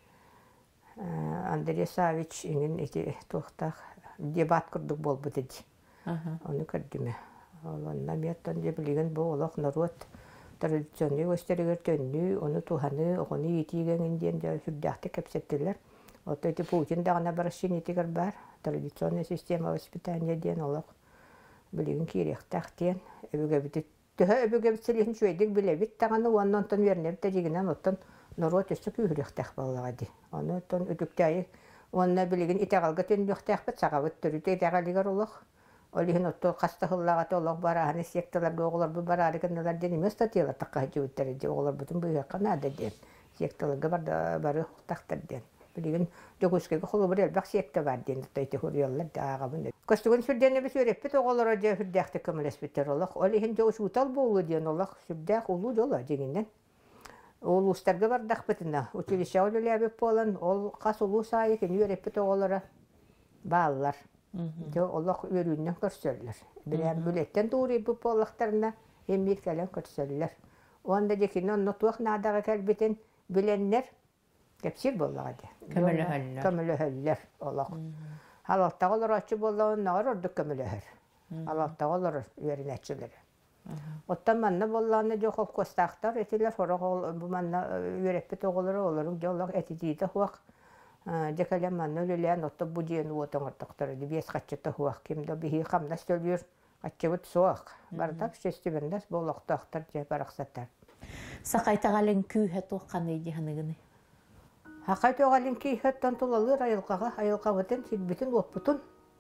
Andrei Savic inin iti tohtak debat kurduk bol bu dedi. Onu kurdime. Ondan miyattan de bilgin bu olak narot. Tradisyonlu gösteriyor tönlü, onu tuhanı, onu yitigen indiyen de hüddahte kapsettiler. Oto iti Putin dağına barışın itigar bar. Tradisyonlu sistema vоспитания diyen olak. Bilgin kirek diyen. Öbüge biti. Tühe öbüge bitselihin şöydik bile bit. Dağını ondan ton vernep de diginen otan narot üstü kühürek tak bağladı. Onu ton ödükteyi. Onunla bilgin itegalga tönlük tak bit. Sağavut törüte itagaligar olak. Olihin otto kasta hıllagat olaq barahını sektalar oğlar bu bararı kanlar denime statiyala takahcı ütterdi oğlar bütün bu yakana da den sektalar gabar da barı taktar den bilgin joguske holu bir elbaq sekta var den tayti huriyallar da ağabın kostugun sürdeni bir sürepet oğlar öde hürdäxte kömülespetler olaq olihin joguş utal bolu den olaq sürdäx ulu jola degenden ol ustarga var daqpetina utilişe olulabı polan ol qas ulu sayı ken yörepet oğlara bağlar. Jo Allah ürünü görsürler. Bilen bületten doğru bu polaklarına emir kelen görsürler. Onda dekinden notuak nadaga kelbeten bilenler kepsir bolladı. Kömülühüller. Kömülühüller Allah. Halalta olur açı bollağın nar ordu kömülühür. Halalta olur ürünetçileri. Ottan manna bollağını jo kol kostaktar etiler sonra bu manna ürepet oğulları olur. Jo Allah etidiydi huak. Dekalem manna ölülen otta bu diyen uotan ortakları di bies kaçta huak kimde bihi kamda söylüyor. Kaçıvut soğuk. Bardak şestibendes bollakta aktar diye baraksatar. Sakayta galen kühe toğan eydi hanıgını. Hakayta galen kühe tantulalır ayılkağa ayılkağıtın silbitin oputun.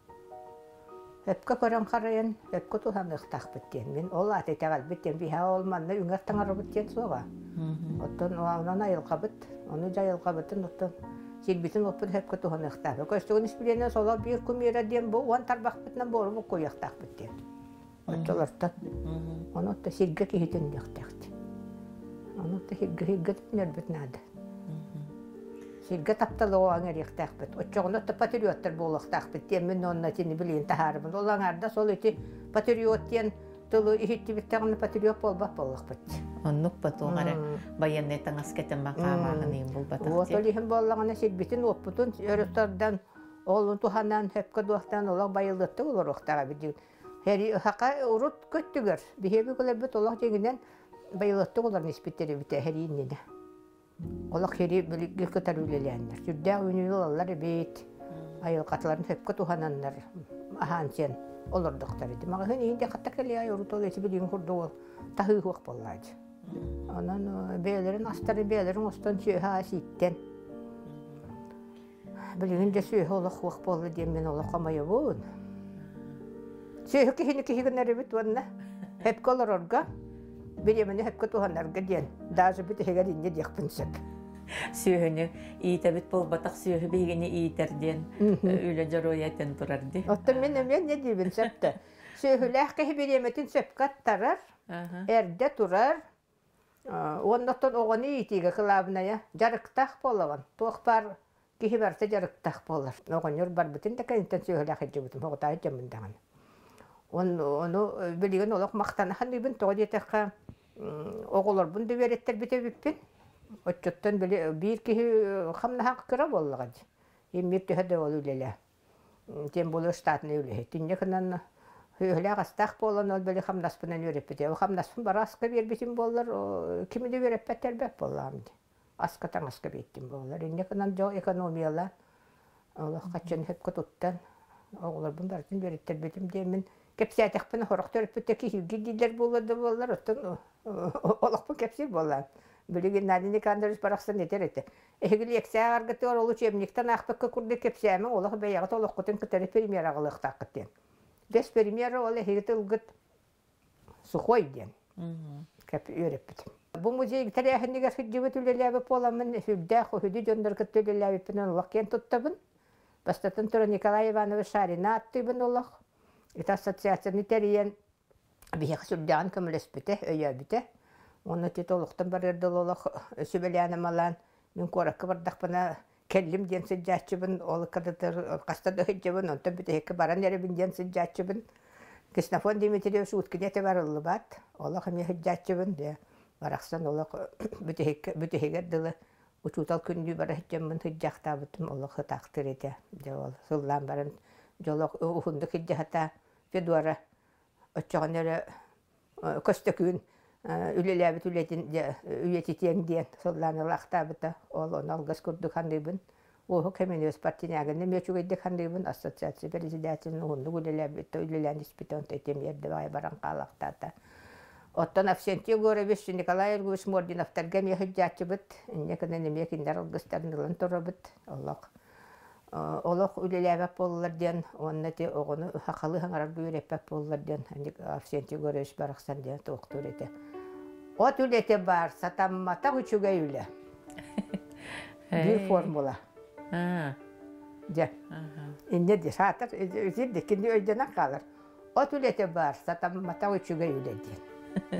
Hepka paran karayan hepka tuhanık takbettiyen. Men ola atete galbettiyen biha olmanla üngertan arabettiyen soğa. Ottan oğanan ayılkağıt. Onu da ayılkağıtın ottan. Silbitin oput hepka tuhanık takbettiyen. Köstüğün ispilenen sola bir kumira diyen bu. Uan tarbak bitnen boru bu koyak takbettiyen. Отчоларта. Оны да сирге кихитен яктакты. Оны да сирге сирге нербет нада. Сирге тапталоо аңар яктакбыт. Отчогоно да патриоттар болактакбыт. Темен онна тени билин тахарбын. Олаңарда сол эти патриоттен тылы ихиттибиттагын патриот болбак боллакбыт. Оннук батугара баянный таңаскетен макамагын булбатак. Вот олихин боллагына сирбитин оппутун өрөстөрдөн олун туханан хепке дуактан олак байылдытты олар октага бидик. Хери хака урут көттүгөр. Бихеби көлөбөт олак жеңинен байылдытты олар неспиттери бите херинне. Олак хери билги көтөрүлеләннәр. Сүрдә уйнылалар бит. Айыл катларын хепке тухананнар. Аханчен олар доктор иде. Мага хени инде катта келе ай урут олети билин курду. Тахы хук боллайды. Анан бейлерин астары бейлерин остон чөһа ситтен. Билигинде сүйө олак хук болду дем мен олак камая бун. Сүйө кихини кихигенер бит ванна. Хеп колорорга. Билемене хеп котуханарга ден. Даже бит хегер инде дякпынсак. Сүйөнү ийтебит болбатак сүйө бегени ийтерден үлө жароятен турарды. Оттон мен мен не дибин септе. Сүйөлөх ки билеметин сепкат тарар. Эрде турар. Оннотон огоны итиге кылабына я. Жарыктак болгон. Токпар кихи барса жарыктак болар. Огоньор бар битин да кентен сүйөлөх эжебитим. Хотай жамындаган. Он ону билген олак мактанахан дибин тогдетекка оголор бунду береттер бите биппин. Отчоттон биле бир кихи хамна кыра боллаган. Эммирте хаде олулеле. Тем боло штатны үле. Тиннекнан Höyüle gastaq bolan ol böyle hamnaspından öğretpedi. O hamnaspın bar aska verbitim bollar, kimi de öğretpetler bek bollardı. Askatan aska bettim bollar. Inde kanan jo ekonomiyalar. Allah kaçın hep kututtan. Oğlar bunlardan öğretler betim demin. Kepsiyatak bana horak öğretpette ki gidiler bollardı bollar. Ottan olak bu kepsi bollar. Böyle günlerinde kandırış baraksan yeter etti. Ehgili eksaya argıtı var olu çemlikten akbakka kurdu kepsiyamın. Olak beyağı da olak kutun kıtarı premier ağılık takkıtten. Без примера оле хигетилгит сухойден. Кеп үйреппит. Бу музей тарихинде хиджибет үлеләбе поламын хүддә хөдү җондыр кеттеләбе пенен лакен тоттабын. Бастатын Тура Николай Иванович Шарина аттыбын олах. Эта ассоциацияны терен бих сүрдән көмлеспите, өйәбите. Оны титолуктан барырды олах сөбеләне малан. Мен коракка бардакпына Kellim diyen sıcakçıbın, oğlu kadıdır, kasta da hıccıbın, ondan bir de hekki baran erebin diyen sıcakçıbın. Kısnafon Dimitriyev Suutkine varıllı bat, oğlu kımya hıccakçıbın diye. Varaksan oğlu bir de hekki, bir de hekki dılı. Uçutal kündü bara hıccımın hıccakta bıtım, oğlu hıtaktır edi. Sıllan baran, oğlu uhunduk hıcca hata, bir duvara, ötçağın ere köstökün, Ülelebit ületin üyetitiyen diyen sollanı laqta bita oğlu algıs kurduk handibin. O Komünist Parti'ne meçhul ettik handibin asosiasyon prezidentinin hundu ülelebit ülelen ispiton tetem yerde vay baran qalaqta ta. Ottan afsentiye göre beş Nikolay Erguş Mordinav'tar gemi hıccatçı bit. Ne kadar ne mekinler algıslarını torabit. Allah. Олох үлеләбәп боллар ден, онны те огыны хакалы хаңарар гөрепәп боллар ден, ник афсенти görөш бараксан ден токтор эте. От үлете бар, сатаммата үчүгө үле. Бир формула. А. Же. Ага. Инде де сатар, үзүр декинди өйдөнө калыр. От үлете бар, сатаммата үчүгө үле ден.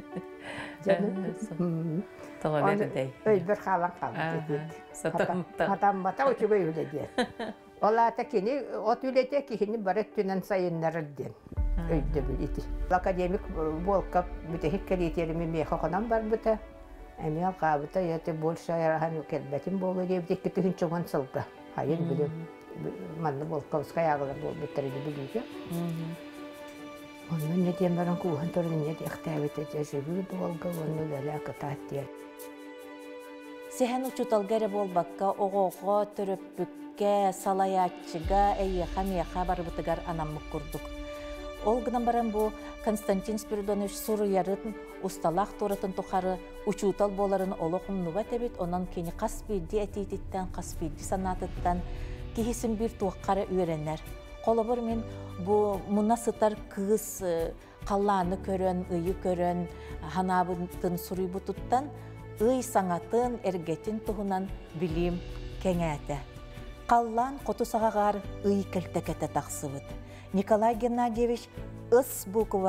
Тога бердей. Өй бир халан калды. Сатаммата. Сатаммата үчүгө үле ден. Олата кини от үлете кихини барет түнен сайыннарыден. Өйдө билити. Академик Волков бите хиккелитерими мехоконан бар бута. Эми алкабыта яте больше ярахан келбетим болу деп декке түнчөгөн сылга. Хайын билем. Манны Волковская агылар бол биттерди билиге. Онун не тем баран кухан торун не дехтабыта жежүгү болга онун эле кататтер. Сehen uçutalgara bolbakka oğoğa töröppükке salaятчыга эйе хамияха барбытыгар анаммык курдук. Ол гынан баран бу Константин Спиридонович Суруярын усталах туратын тухары учутал боларын олохумнуга тебит, онан кени каспийди этититтен, каспийди санатыттан кихисин бир туаккара үйренер. Колобор мен бу муна сытар кыз калланы көрөн, ыйы көрөн, ханабытын суруйбутуттан ый саңатын эргетин туһунан билим кеңәте. Қаллан қоту сағағар ый келтекете тақсыбыт. Николай Геннадьевич ыс буква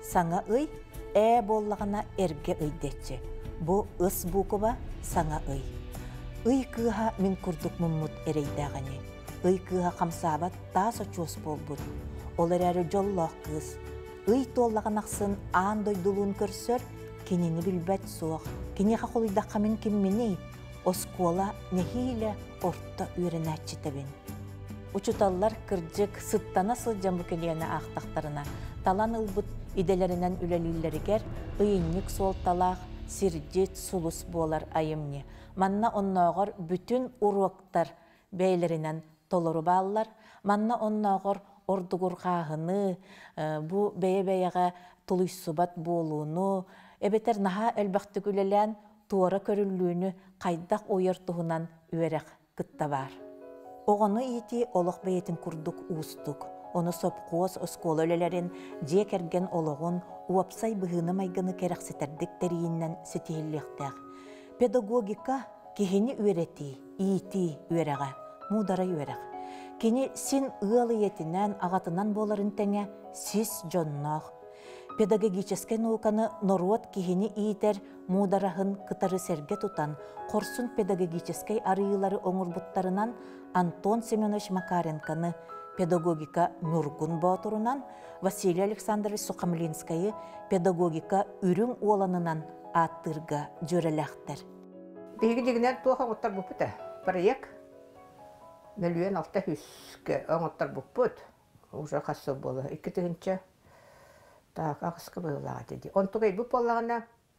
саңа ый, ә боллағына әрге ыйдетчі. Бұ ыс бұқыба саңа ый. Ый кыға мен күрдік мұммұт әрейдағаны. Ый кыға қамсабат тасы чос болбұд. Олар әрі жоллақ кыз. Ый толлаған ақсын аң дойдылуын көрсір, кенені білбәт соқ. Кене қақылыдаққа мен кеммені, оскола нехейлі орта үйренәтчі табин. Учуталлар кырджык сыттана сылжан бүкелияны ақтақтарына, талан ылбыт иделерінен үлелілерігер, ыйынник сол талақ, сирджет сулус болар айымне. Манна оннағыр бүтін уроктар бәйлерінен толыру баллар, манна оннағыр ордугур қағыны, бұ бәйе-бәйеға тұлыйсубат болуыну, әбетер наға әлбәқті күлелән туара көрілуіні қайдақ ойыртуғынан үйерек кытта бар. Оғаны ити олық бәйетін күрдік ұстық. Оны сопқуыз оскол өлелерін жек әрген олығын уапсай бұғыны майгыны керексетердік тәрейіннен сетейліктәқ. Педагогика кехені үйреті, ити үйереға, мудара үйерег. Кені син ұялы етінен ағатынан боларын тәңе сис жоннақ. Педагогический науканы норот кихини иитер мударахын кытары серге тутан, корсун педагогический арыйлары оңурбуттарынан Антон Семенович Макаренканы педагогика мюргун боотурунан, Василий Александрович Сухомлинскайы педагогика үрүң уоланынан аттырга жөреләхтер. Биги дигинер туха оттар бупута. Проект миллион алты жүзге оңоттар бупут. Уже хасыл болы. Икки тыгынча так ақысқы бұғылаға деді. Онтығы бұл болағына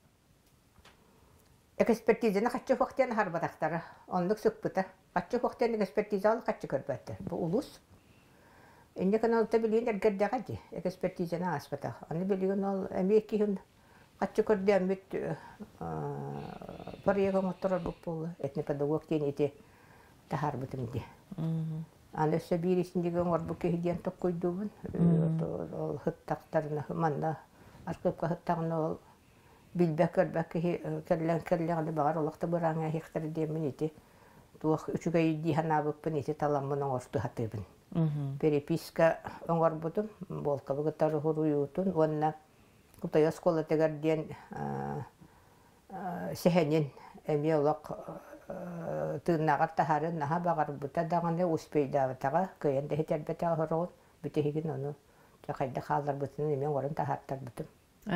экспертизаны қатшы қоқтен харбатақтары. Онлық сұқпыта. Қатшы қоқтен экспертизалы қатшы көрбәттір. Бұл ұлыс. Энне каналта білген әргердіға де. Экспертизаны аспатақ. Аны білген ол әмекейін қатшы көрді әмет парияға мұттырар бұл болы. Этні педагог ден ете тахар бұтым де. Аны өсі бейресіндегі оңыр кехиден тоқ қойдуын. Ол хыттақтарына, манна арқыпқа хыттағына ол білбәк көрбәк кәрләң-кәрләңді бағар олақты бұраңа хектары демін еті. Туақ үшігі еді ханабықпын еті таламын оңырды хатыбын. Переписка оңыр бұдым, болқа бұғыттары ғыруютын. Онына құтай оскола тегерден сәхенен әме олақ тыыннағар тахары наха бағар бұта дағаны успейдавытаға көйенді хетербетаға ғырғын бүтегін оны қайда қалдар бұтының емен орын тахарттар бұтым.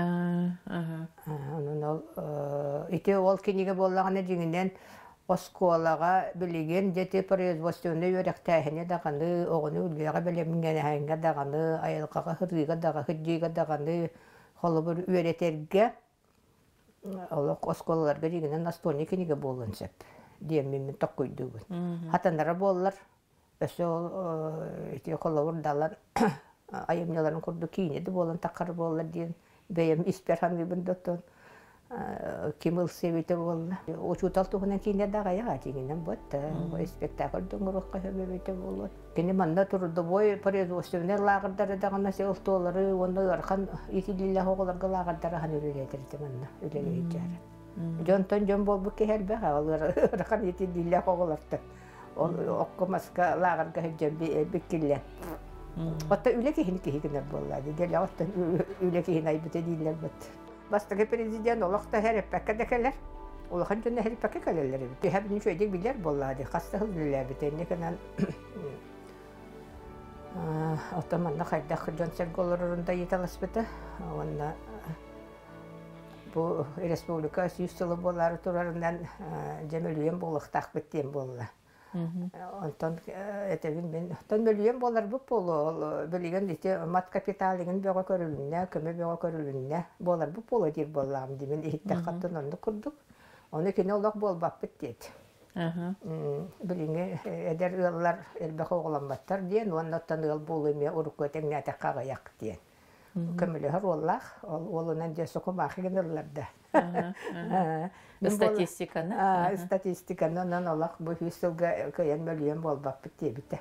Оның ол ите ол кенеге болағаны жеңінен осколаға білеген деті производственны өректәхіне дағаны, оғыны үлгеға білемінген әйінге дағаны, айылқаға хырыға дағы, хыджиға дағаны, қолы бір өретерге олық осколаларға жеңінен настольны кенеге болын сәп. Диеммен тоқ көйдігін. Хатандары болылар, өсі ол қолауыр далар айымнеларын құрды кейінеді болын таққары болылар дейін. Бәйім іспер ханбебін доттон кеміл севеті болылар. Очутал тұғынан кейінеді ағаяға дегенен бұд. Спектакльдің ұрыққа сөбебеті болылар. Кені манда тұрды бой производственер лағырдары дағына сеғыл толары, оны арқан етілілі оғыларға лағырдары хан үлелетірді манда, үлелет жары. Жонтон жон бол бүке хелбеға, олар рақан еті дейлі қоғыларды. Ол оқымасқа лағырға хүджен беккелен. Отта үлі кейін кейінер болады. Делі оттан үлі кейін айбыты дейлер бұд. Бастығы президент олықта әріппәкке дәкелер. Олықын жонна әріппәкке кәлелер. Түйәбінің шөйдек білер болады. Қасты ғылылар бітенне кінен отаманна қайдақ жон сәрголырында еталас біті. Онна bu Respublika yüzyılı bolları turarından cemeliyen boluktak bittiğim bolla. Ondan etevin ben, ondan meliyen bollar bu polo, biligen işte mat kapitalinin bir görülünne, köme bir görülünne, bollar bu polo diye bollam diye ben ihtiyaç kattın onu kurduk. Onu ki ne olak bol bak bitti. Bilingen eder yıllar elbette oğlanmatlar diye, ondan yıl bolumya uruköten ne tekrar yak diye. Kömülü her oğlak, oğlunan diye sokumak genellerde. Statistikanı? Statistikanı ondan olak bu yüzyılga köyen mölüyen bol bak bitti bitti.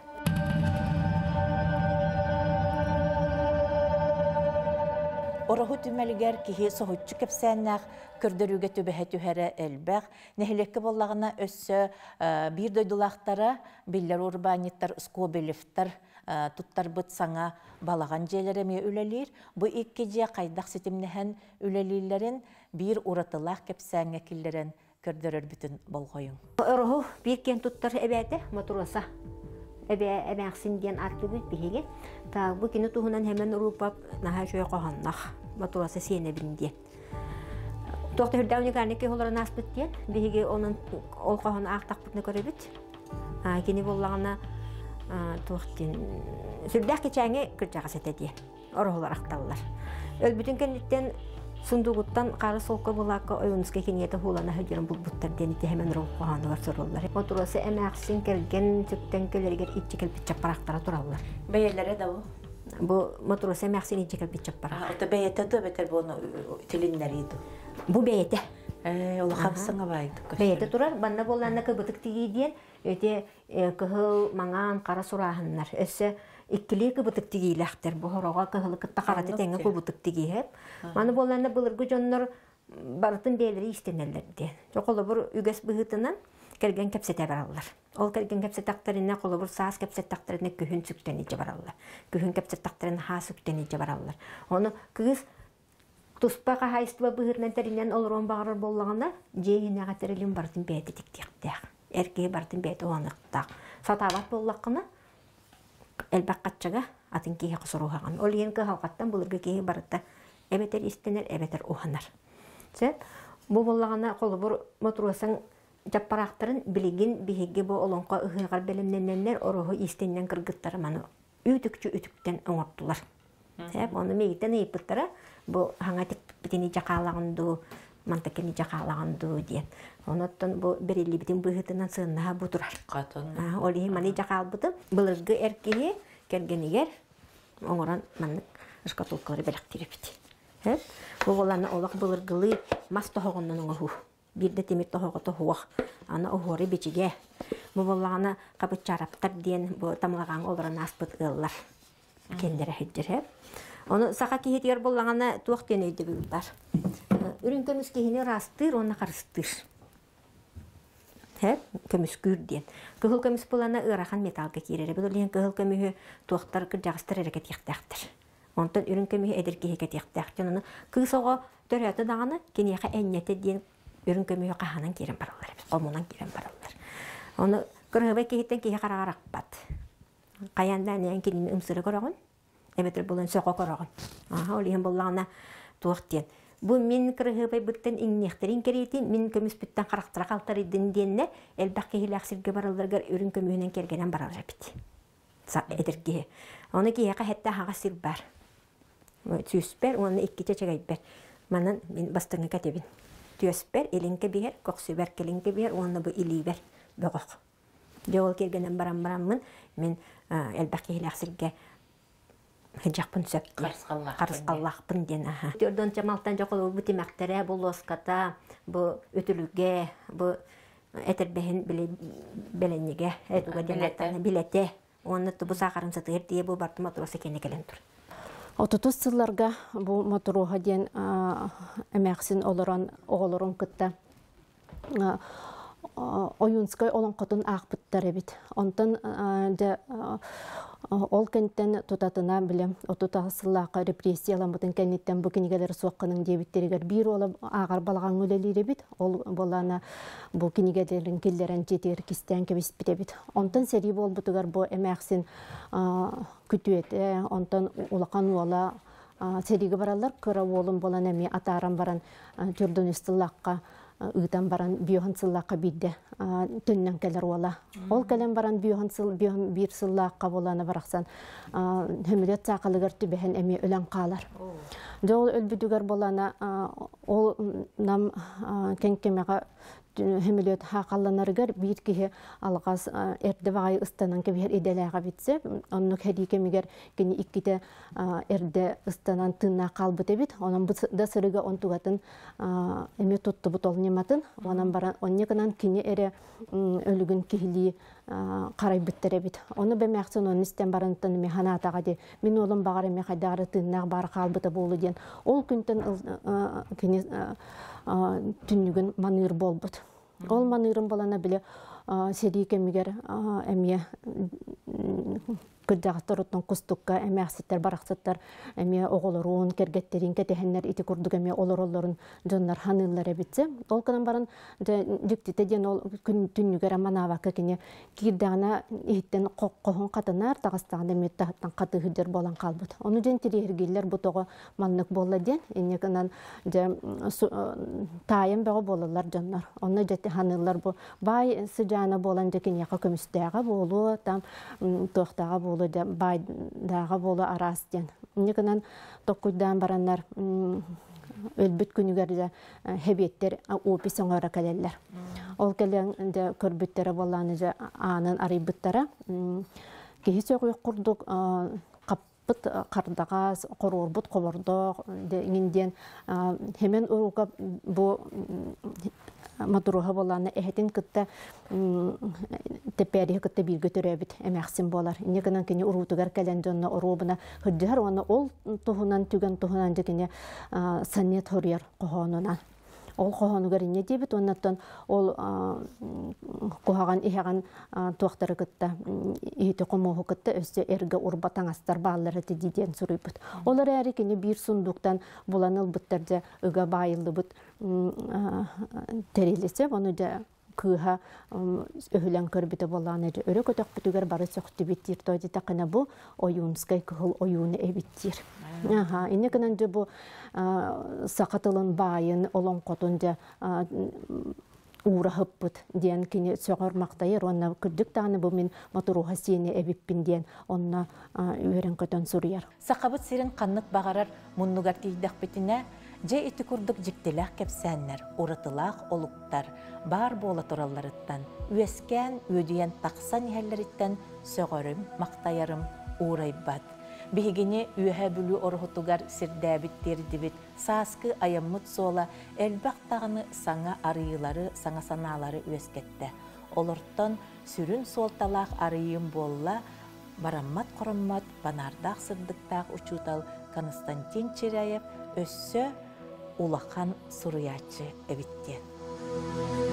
Orohu tümeliger kihi sohutçu kepsennaq kördörüge tübehe tühere elbaq. Nehilekki bollağına össö bir doydulaqtara biller urbanittar, skobeliftar, туттарбыт саңа балаган желереме үлелир. Бу икки же кайдак ситимнехен үлелилерин бир уратылах кепсәңе киллерен көрдөрөр бүтүн болгоюң. Ороху бир кен туттар эбәте матураса. Эбе эбәксин ден аттыгы биһиге. Та бу кине туһунан hemen урупап наһа шөй каганнах. Матураса сене бинден. Тоқты хүрдәуні кәрнеке оларын аспыт ден, бігі оның ол қағаны ақтақ бұтыны көребіт. Кені болағына тоқтын сүрдәк кечәңе күрджаға сәті ден, орғылар ақталылар. Өлбүтін кәнеттен сұндуғыттан қары солқы болаққа ойынысқа кенеті хулана хөдерін бұл бұттар денеті hemen рол қағаны бар сұрылар. Матурасы әмәқсін келген сүктен көлергер итчі кәлпіт чаппарақтара тұралылар. Бәйелері да бұл? Бұл матурасы әмәқсін итчі кәлпіт чаппарақтара. Ота бәйеті ді бәтер бұны тіліндер еді? Бу бәйеті. Ол қапсыңа байды. Бәйеті тұрар, банна боланна кыбытык тигейден, өте кыхыл маңан қара сұрағынлар. Өсі иккілі кыбытык тигейләқтер. Бұ хороға кыхылы кытта қараты тәңі кыбытык тигейіп. Маны боланна бұлырғы жонлар барытын бәйлері истенелерді. Жоқылы бұр үгес бұғытынан кәрген кәпсет әбаралар. Ол кәрген кәпсет тақтарына қолы бұр саас кәпсет тақтарына күхін сүктен ече баралар. Күхін кәпсет тақтарына ха сүктен ече баралар. Оны күгіз туспаға хайстыва бұғырнан тәрінен олырон бағырыр болағына жейіне ғатырылын бардың бәйті тіктіқтіғ. Әркеге бардың бәйті оңықтақ. Сатават болаққына әлбәқ қатшаға атын кейі құсыруғаған. Ол ең қалқаттан бұлырғы кейі барытта әбетер істенер, әбетер ұғанар. Бұл болағына қолы бұр матурасың жаппарақтарын білеген бігеге бұл олонға ұғығар бәлімненнер орығы істеннен кіргіттары маны үйтікчі үтіктен оңаптылар. Оны мейттен ейпіттара бұл хаңатик бітені жақалағынду, мантакені жақалағынду дейін. Оныттан бұл бірелі бітін бұғытынан сығыннаға бұтырар. Олығы маны жақал бұты, бұлырғы әркеге кәргенегер оңыран маннық ұшқатулқылары бәліқтері біті. Бұл оланы олақ бұлырғылы мас тоғығынан оңығы. Бірді темір тоғығы тоғуақ. Аны оғыры бечеге. Бұл олағына қабыт жараптар дейін тамылаған оларын аспыт ғылылар. Кендері хүддер. Оны сақа кейтер болғана туақтен өйді бұлдар. Үрін көміс кейіне растыр, оны қарыстыр. Көміс күрден. Көхіл көміс болғана ұрақан металға керері. Бұл олеген көхіл көмігі туақтар күржағыстыр әрекет ектәқтір. Онтан үрін көмігі әдір кейекет ектәқтір. Оны күй соға төрәті дағаны кенеға әннеті дейін үрін көмігі қағанан керен баралар. Қолмынан керен баралар. Оны күрғыбай кейттен кейе қарағарақ бат. Қаяндан ән келіне ұмсыры көріғын. Әбетір болын соқа көріғын. Олеген болағына туақтен. Бұл мен күрғыбай бұттан иңнеқтерін керейтін, мен көміс бүттен қарақтыра қалтар едін деніне, әлбәқ кейілі ақсырға бараларғар үрін көмігінен кергенен баралар әбіт. Әдірге. Оны кейеға әтті аға сыр бар. Түйіс бәр, оны иккече чағай бәр. Манан мен бастыңы кәтебін. Түйіс бәр, елінке бер, көксі бәр, келінке бер, оны бұл илей бәр, бөғық. Жоғыл кергенен барам-барамын, мен әлбәқ кейілі ақсырға Хыджақпын сөп. Қарысқаллақпын ден. Төрден жамалтан жоқылы бұл темәқтері, бұл лоската, бұл өтіліге, бұл әтірбәхін білінеге, әтуға денаттаны білеті. Оны бұл сақарын сатығыр дие бұл барды матуросы кені келен тұр. Отутус сылларға бұл матуроға ден әмәқсін олыран оғылырын күтті. Ойынскай олон қытын ақпыттар әбет. Онтан ол кенттен тұтатына білем, отутасыллаққа репрессиялан бұтын кенеттен бұл кенегелер соққының дебіттерігер бір олып ағар балған өлелер әбет. Ол болана бұл кенегелерін келдерін жетер кестен кебес бит әбет. Онтан сәрі бол бұтығар бұл әмәқсін күтуеті, онтан ұлақан ола сәрігі баралар, күра олым болан әме атаран баран жүрдің үстіллаққа ыытан баран бүйохан сыллаққа бидде түннен кәлер ола. Ол кәлен баран бүйохан бір сыллаққа боланы барақсан хөмілет сақылығыр түбәхен әме өлен қалар. Жол өлбүдігер боланы ол нам кәнкемеға хөмілет хақаланарғар бір кеге алғас әрді бағай ұстанан кәбер еделәға бітсе, онны кәді кемегер кені иккеті әрді ұстанан тынна қалбыт әбет, онын да сырыға онтуғатын әме тұтты бұт ол нематын, онын баран оннекынан кені әрі өлігін кехілі қарай бүттер әбет. Оны бәмәқсын оның істен барантын механа атаға де, мен олым бағар әме қайдағыры тыннақ бар қалбыты болу ден. Ол күнтін кені түннігін маныр болбыт. Ол манырын болана біле сәрі кемегер әме кырдагыстар оттон кустукка эмээхситтер барахсыттар эме оголорун кергеттерин кетехеннер ити курдук эме олороллорун жоннар ханыллар эбитсе ол кынан барын диктите ден ол күн түннүгер манавакка кине кирдагана иттен коккохун катынар тагыстагында меттахтан катыгыдер болан калбыт ону ден тирергиллер бутого маннык болла ден эне канан же тайым бего болалар жоннор онна жети ханыллар бу бай сыжана болан жекин яка көмүстәгә болу там тохтага болу да бай дага болу арастен эне канан токкуйдан бараннар өлбүт күнүгөрдө хебеттер опис оңора келелер. Ол келенде көрбүттері болланы же анын арыйбыттара кехисе кой курдук каппыт кардагас корорбут кобордок дегинден hemen уруга бу матуруха болланы эхетин кытта тепери кытта бирге төрөбүт эмексин болар. Эне гынан кене урутугар келен жонна урубуна хөддер оны ол тухунан түген тухунан дегене санет хорьер кохонунан. Ол кохонугар эне дебит оннаттан ол кохаган ихаган туактары кытта ити комоху кытта өсө эрге урбатан астар баалары диден сурыйбыт. Олар әри кене бир сундуктан буланыл быттарда ыга байылды быт терелесе оны да кыха өһүлән көрбүтө болланы өрө көтөк бүтүгөр бары сөктү биттир тойди такына бу оюнскай кыл оюны эбиттир. Аха, ине кынан же бу сакатылын байын олон котунда ура хыппыт диен кине сөгөр мактайыр онна күдүк таны бу мен моторуга сени эбиппин диен онна үйрен көтөн сурыяр. Сакабыт сирин каннык багарар муннугар тийдек битине же ити курдук жиктелек кепсәннер, уратылак олуктар, бар бола туралларыттан, үескен, өдüyen тақсан иһәлләриттен сөгөрüm, мактаярым, урайбат. Бигене үһә бүлү орхотугар сирдәбиттер дибит, саскы аяммыт сола, элбактагыны саңа арыйлары, саңа саналары үескетте. Олорттан сүрүн солталак арыйым болла, бараммат короммат, банардак сырдыктак учутал Константин Черяев өссө улахан суруячы эбиттен.